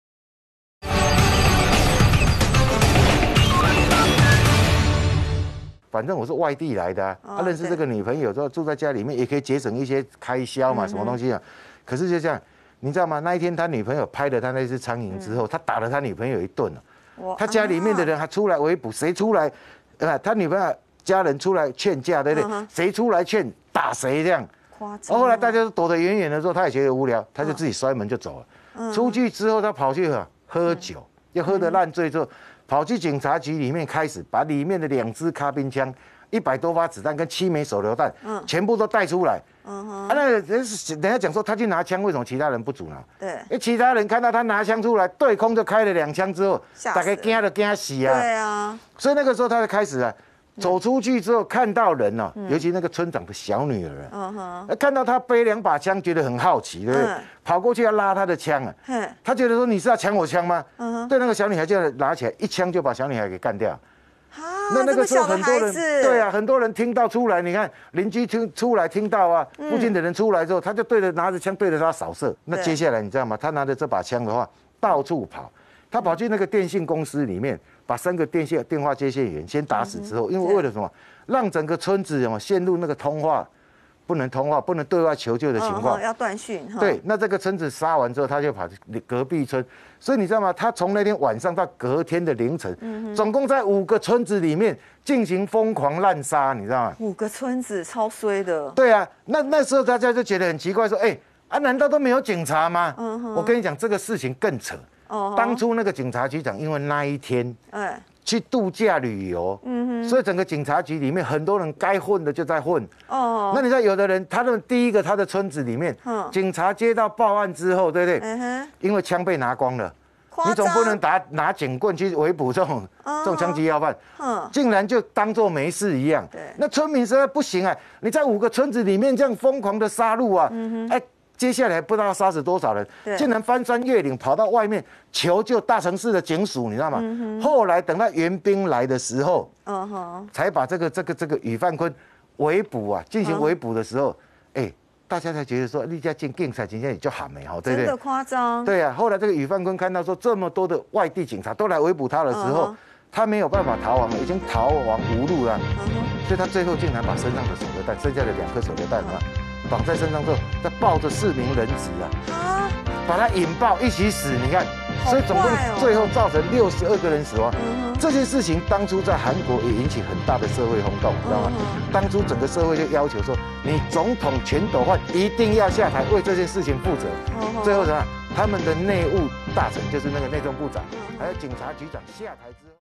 反正我是外地来的他认识这个女朋友之后，住在家里面也可以节省一些开销嘛，什么东西啊？可是就这样，你知道吗？那一天他女朋友拍了他那只苍蝇之后，他打了他女朋友一顿他家里面的人还出来围捕，谁出来？他女朋友家人出来劝架，对不对？谁出来劝打谁这样？后来大家都躲得远远的时候，他也觉得无聊，他就自己摔门就走了。出去之后，他跑去喝酒，又喝得烂醉之后。跑去警察局里面，开始把里面的2支卡宾枪、100多发子弹跟7枚手榴弹，全部都带出来。那人家讲说他去拿枪，为什么其他人不阻挠？ 对， 因为其他人看到他拿枪出来，对空就开了2枪之后，大概惊都惊死啊。 对啊， 所以那个时候他就开始走出去之后看到人尤其那个村长的小女儿看到他背2把枪，觉得很好奇，对不对？跑过去要拉他的枪他觉得说你是要抢我枪吗？对，那个小女孩就拿起来一枪就把小女孩给干掉。那个时候很多人对啊，很多人听到出来，你看邻居出来听到附近的人出来之后，他就拿着枪对着他扫射。那接下来你知道吗？他拿着这把枪的话，到处跑。他跑去那个电信公司里面，把3个电话接线员先打死之后，因为为了什么？让整个村子陷入那个不能通话、不能对外求救的情况， 要断讯。 对，那这个村子杀完之后，他就跑隔壁村。所以你知道吗？他从那天晚上到隔天的凌晨，总共在5个村子里面进行疯狂滥杀，你知道吗 ？5个村子超衰的。 对啊，那时候大家就觉得很奇怪，说，难道都没有警察吗？我跟你讲，这个事情更扯。当初那个警察局长因为那一天去度假旅游，所以整个警察局里面很多人该混的就在混。那你知道有的人，他的村子里面，警察接到报案之后，对不对？因为枪被拿光了，你总不能拿警棍去围捕这种枪击要犯，竟然就当作没事一样。那村民实在不行你在5个村子里面这样疯狂的杀戮接下来不知道杀死多少人，竟然翻山越岭跑到外面求救大城市的警署，你知道吗？后来等到援兵来的时候，才把这个宇范坤围捕进行围捕的时候，大家才觉得说，立家进警察今天也就喊没对不对？ 真的夸张。 对啊，后来这个宇范坤看到说这么多的外地警察都来围捕他的时候，他没有办法逃亡了，已经逃亡无路了，所以他最后竟然把身上的手榴弹，剩下的2颗手榴弹绑在身上之后，再抱着4名人质把他引爆一起死。你看，所以总共最后造成62个人死亡。这件事情当初在韩国也引起很大的社会轰动，你知道吗？当初整个社会就要求说，你总统全斗焕一定要下台为这件事情负责。最后什么？他们的内务大臣就是那个内政部长，还有警察局长下台之后。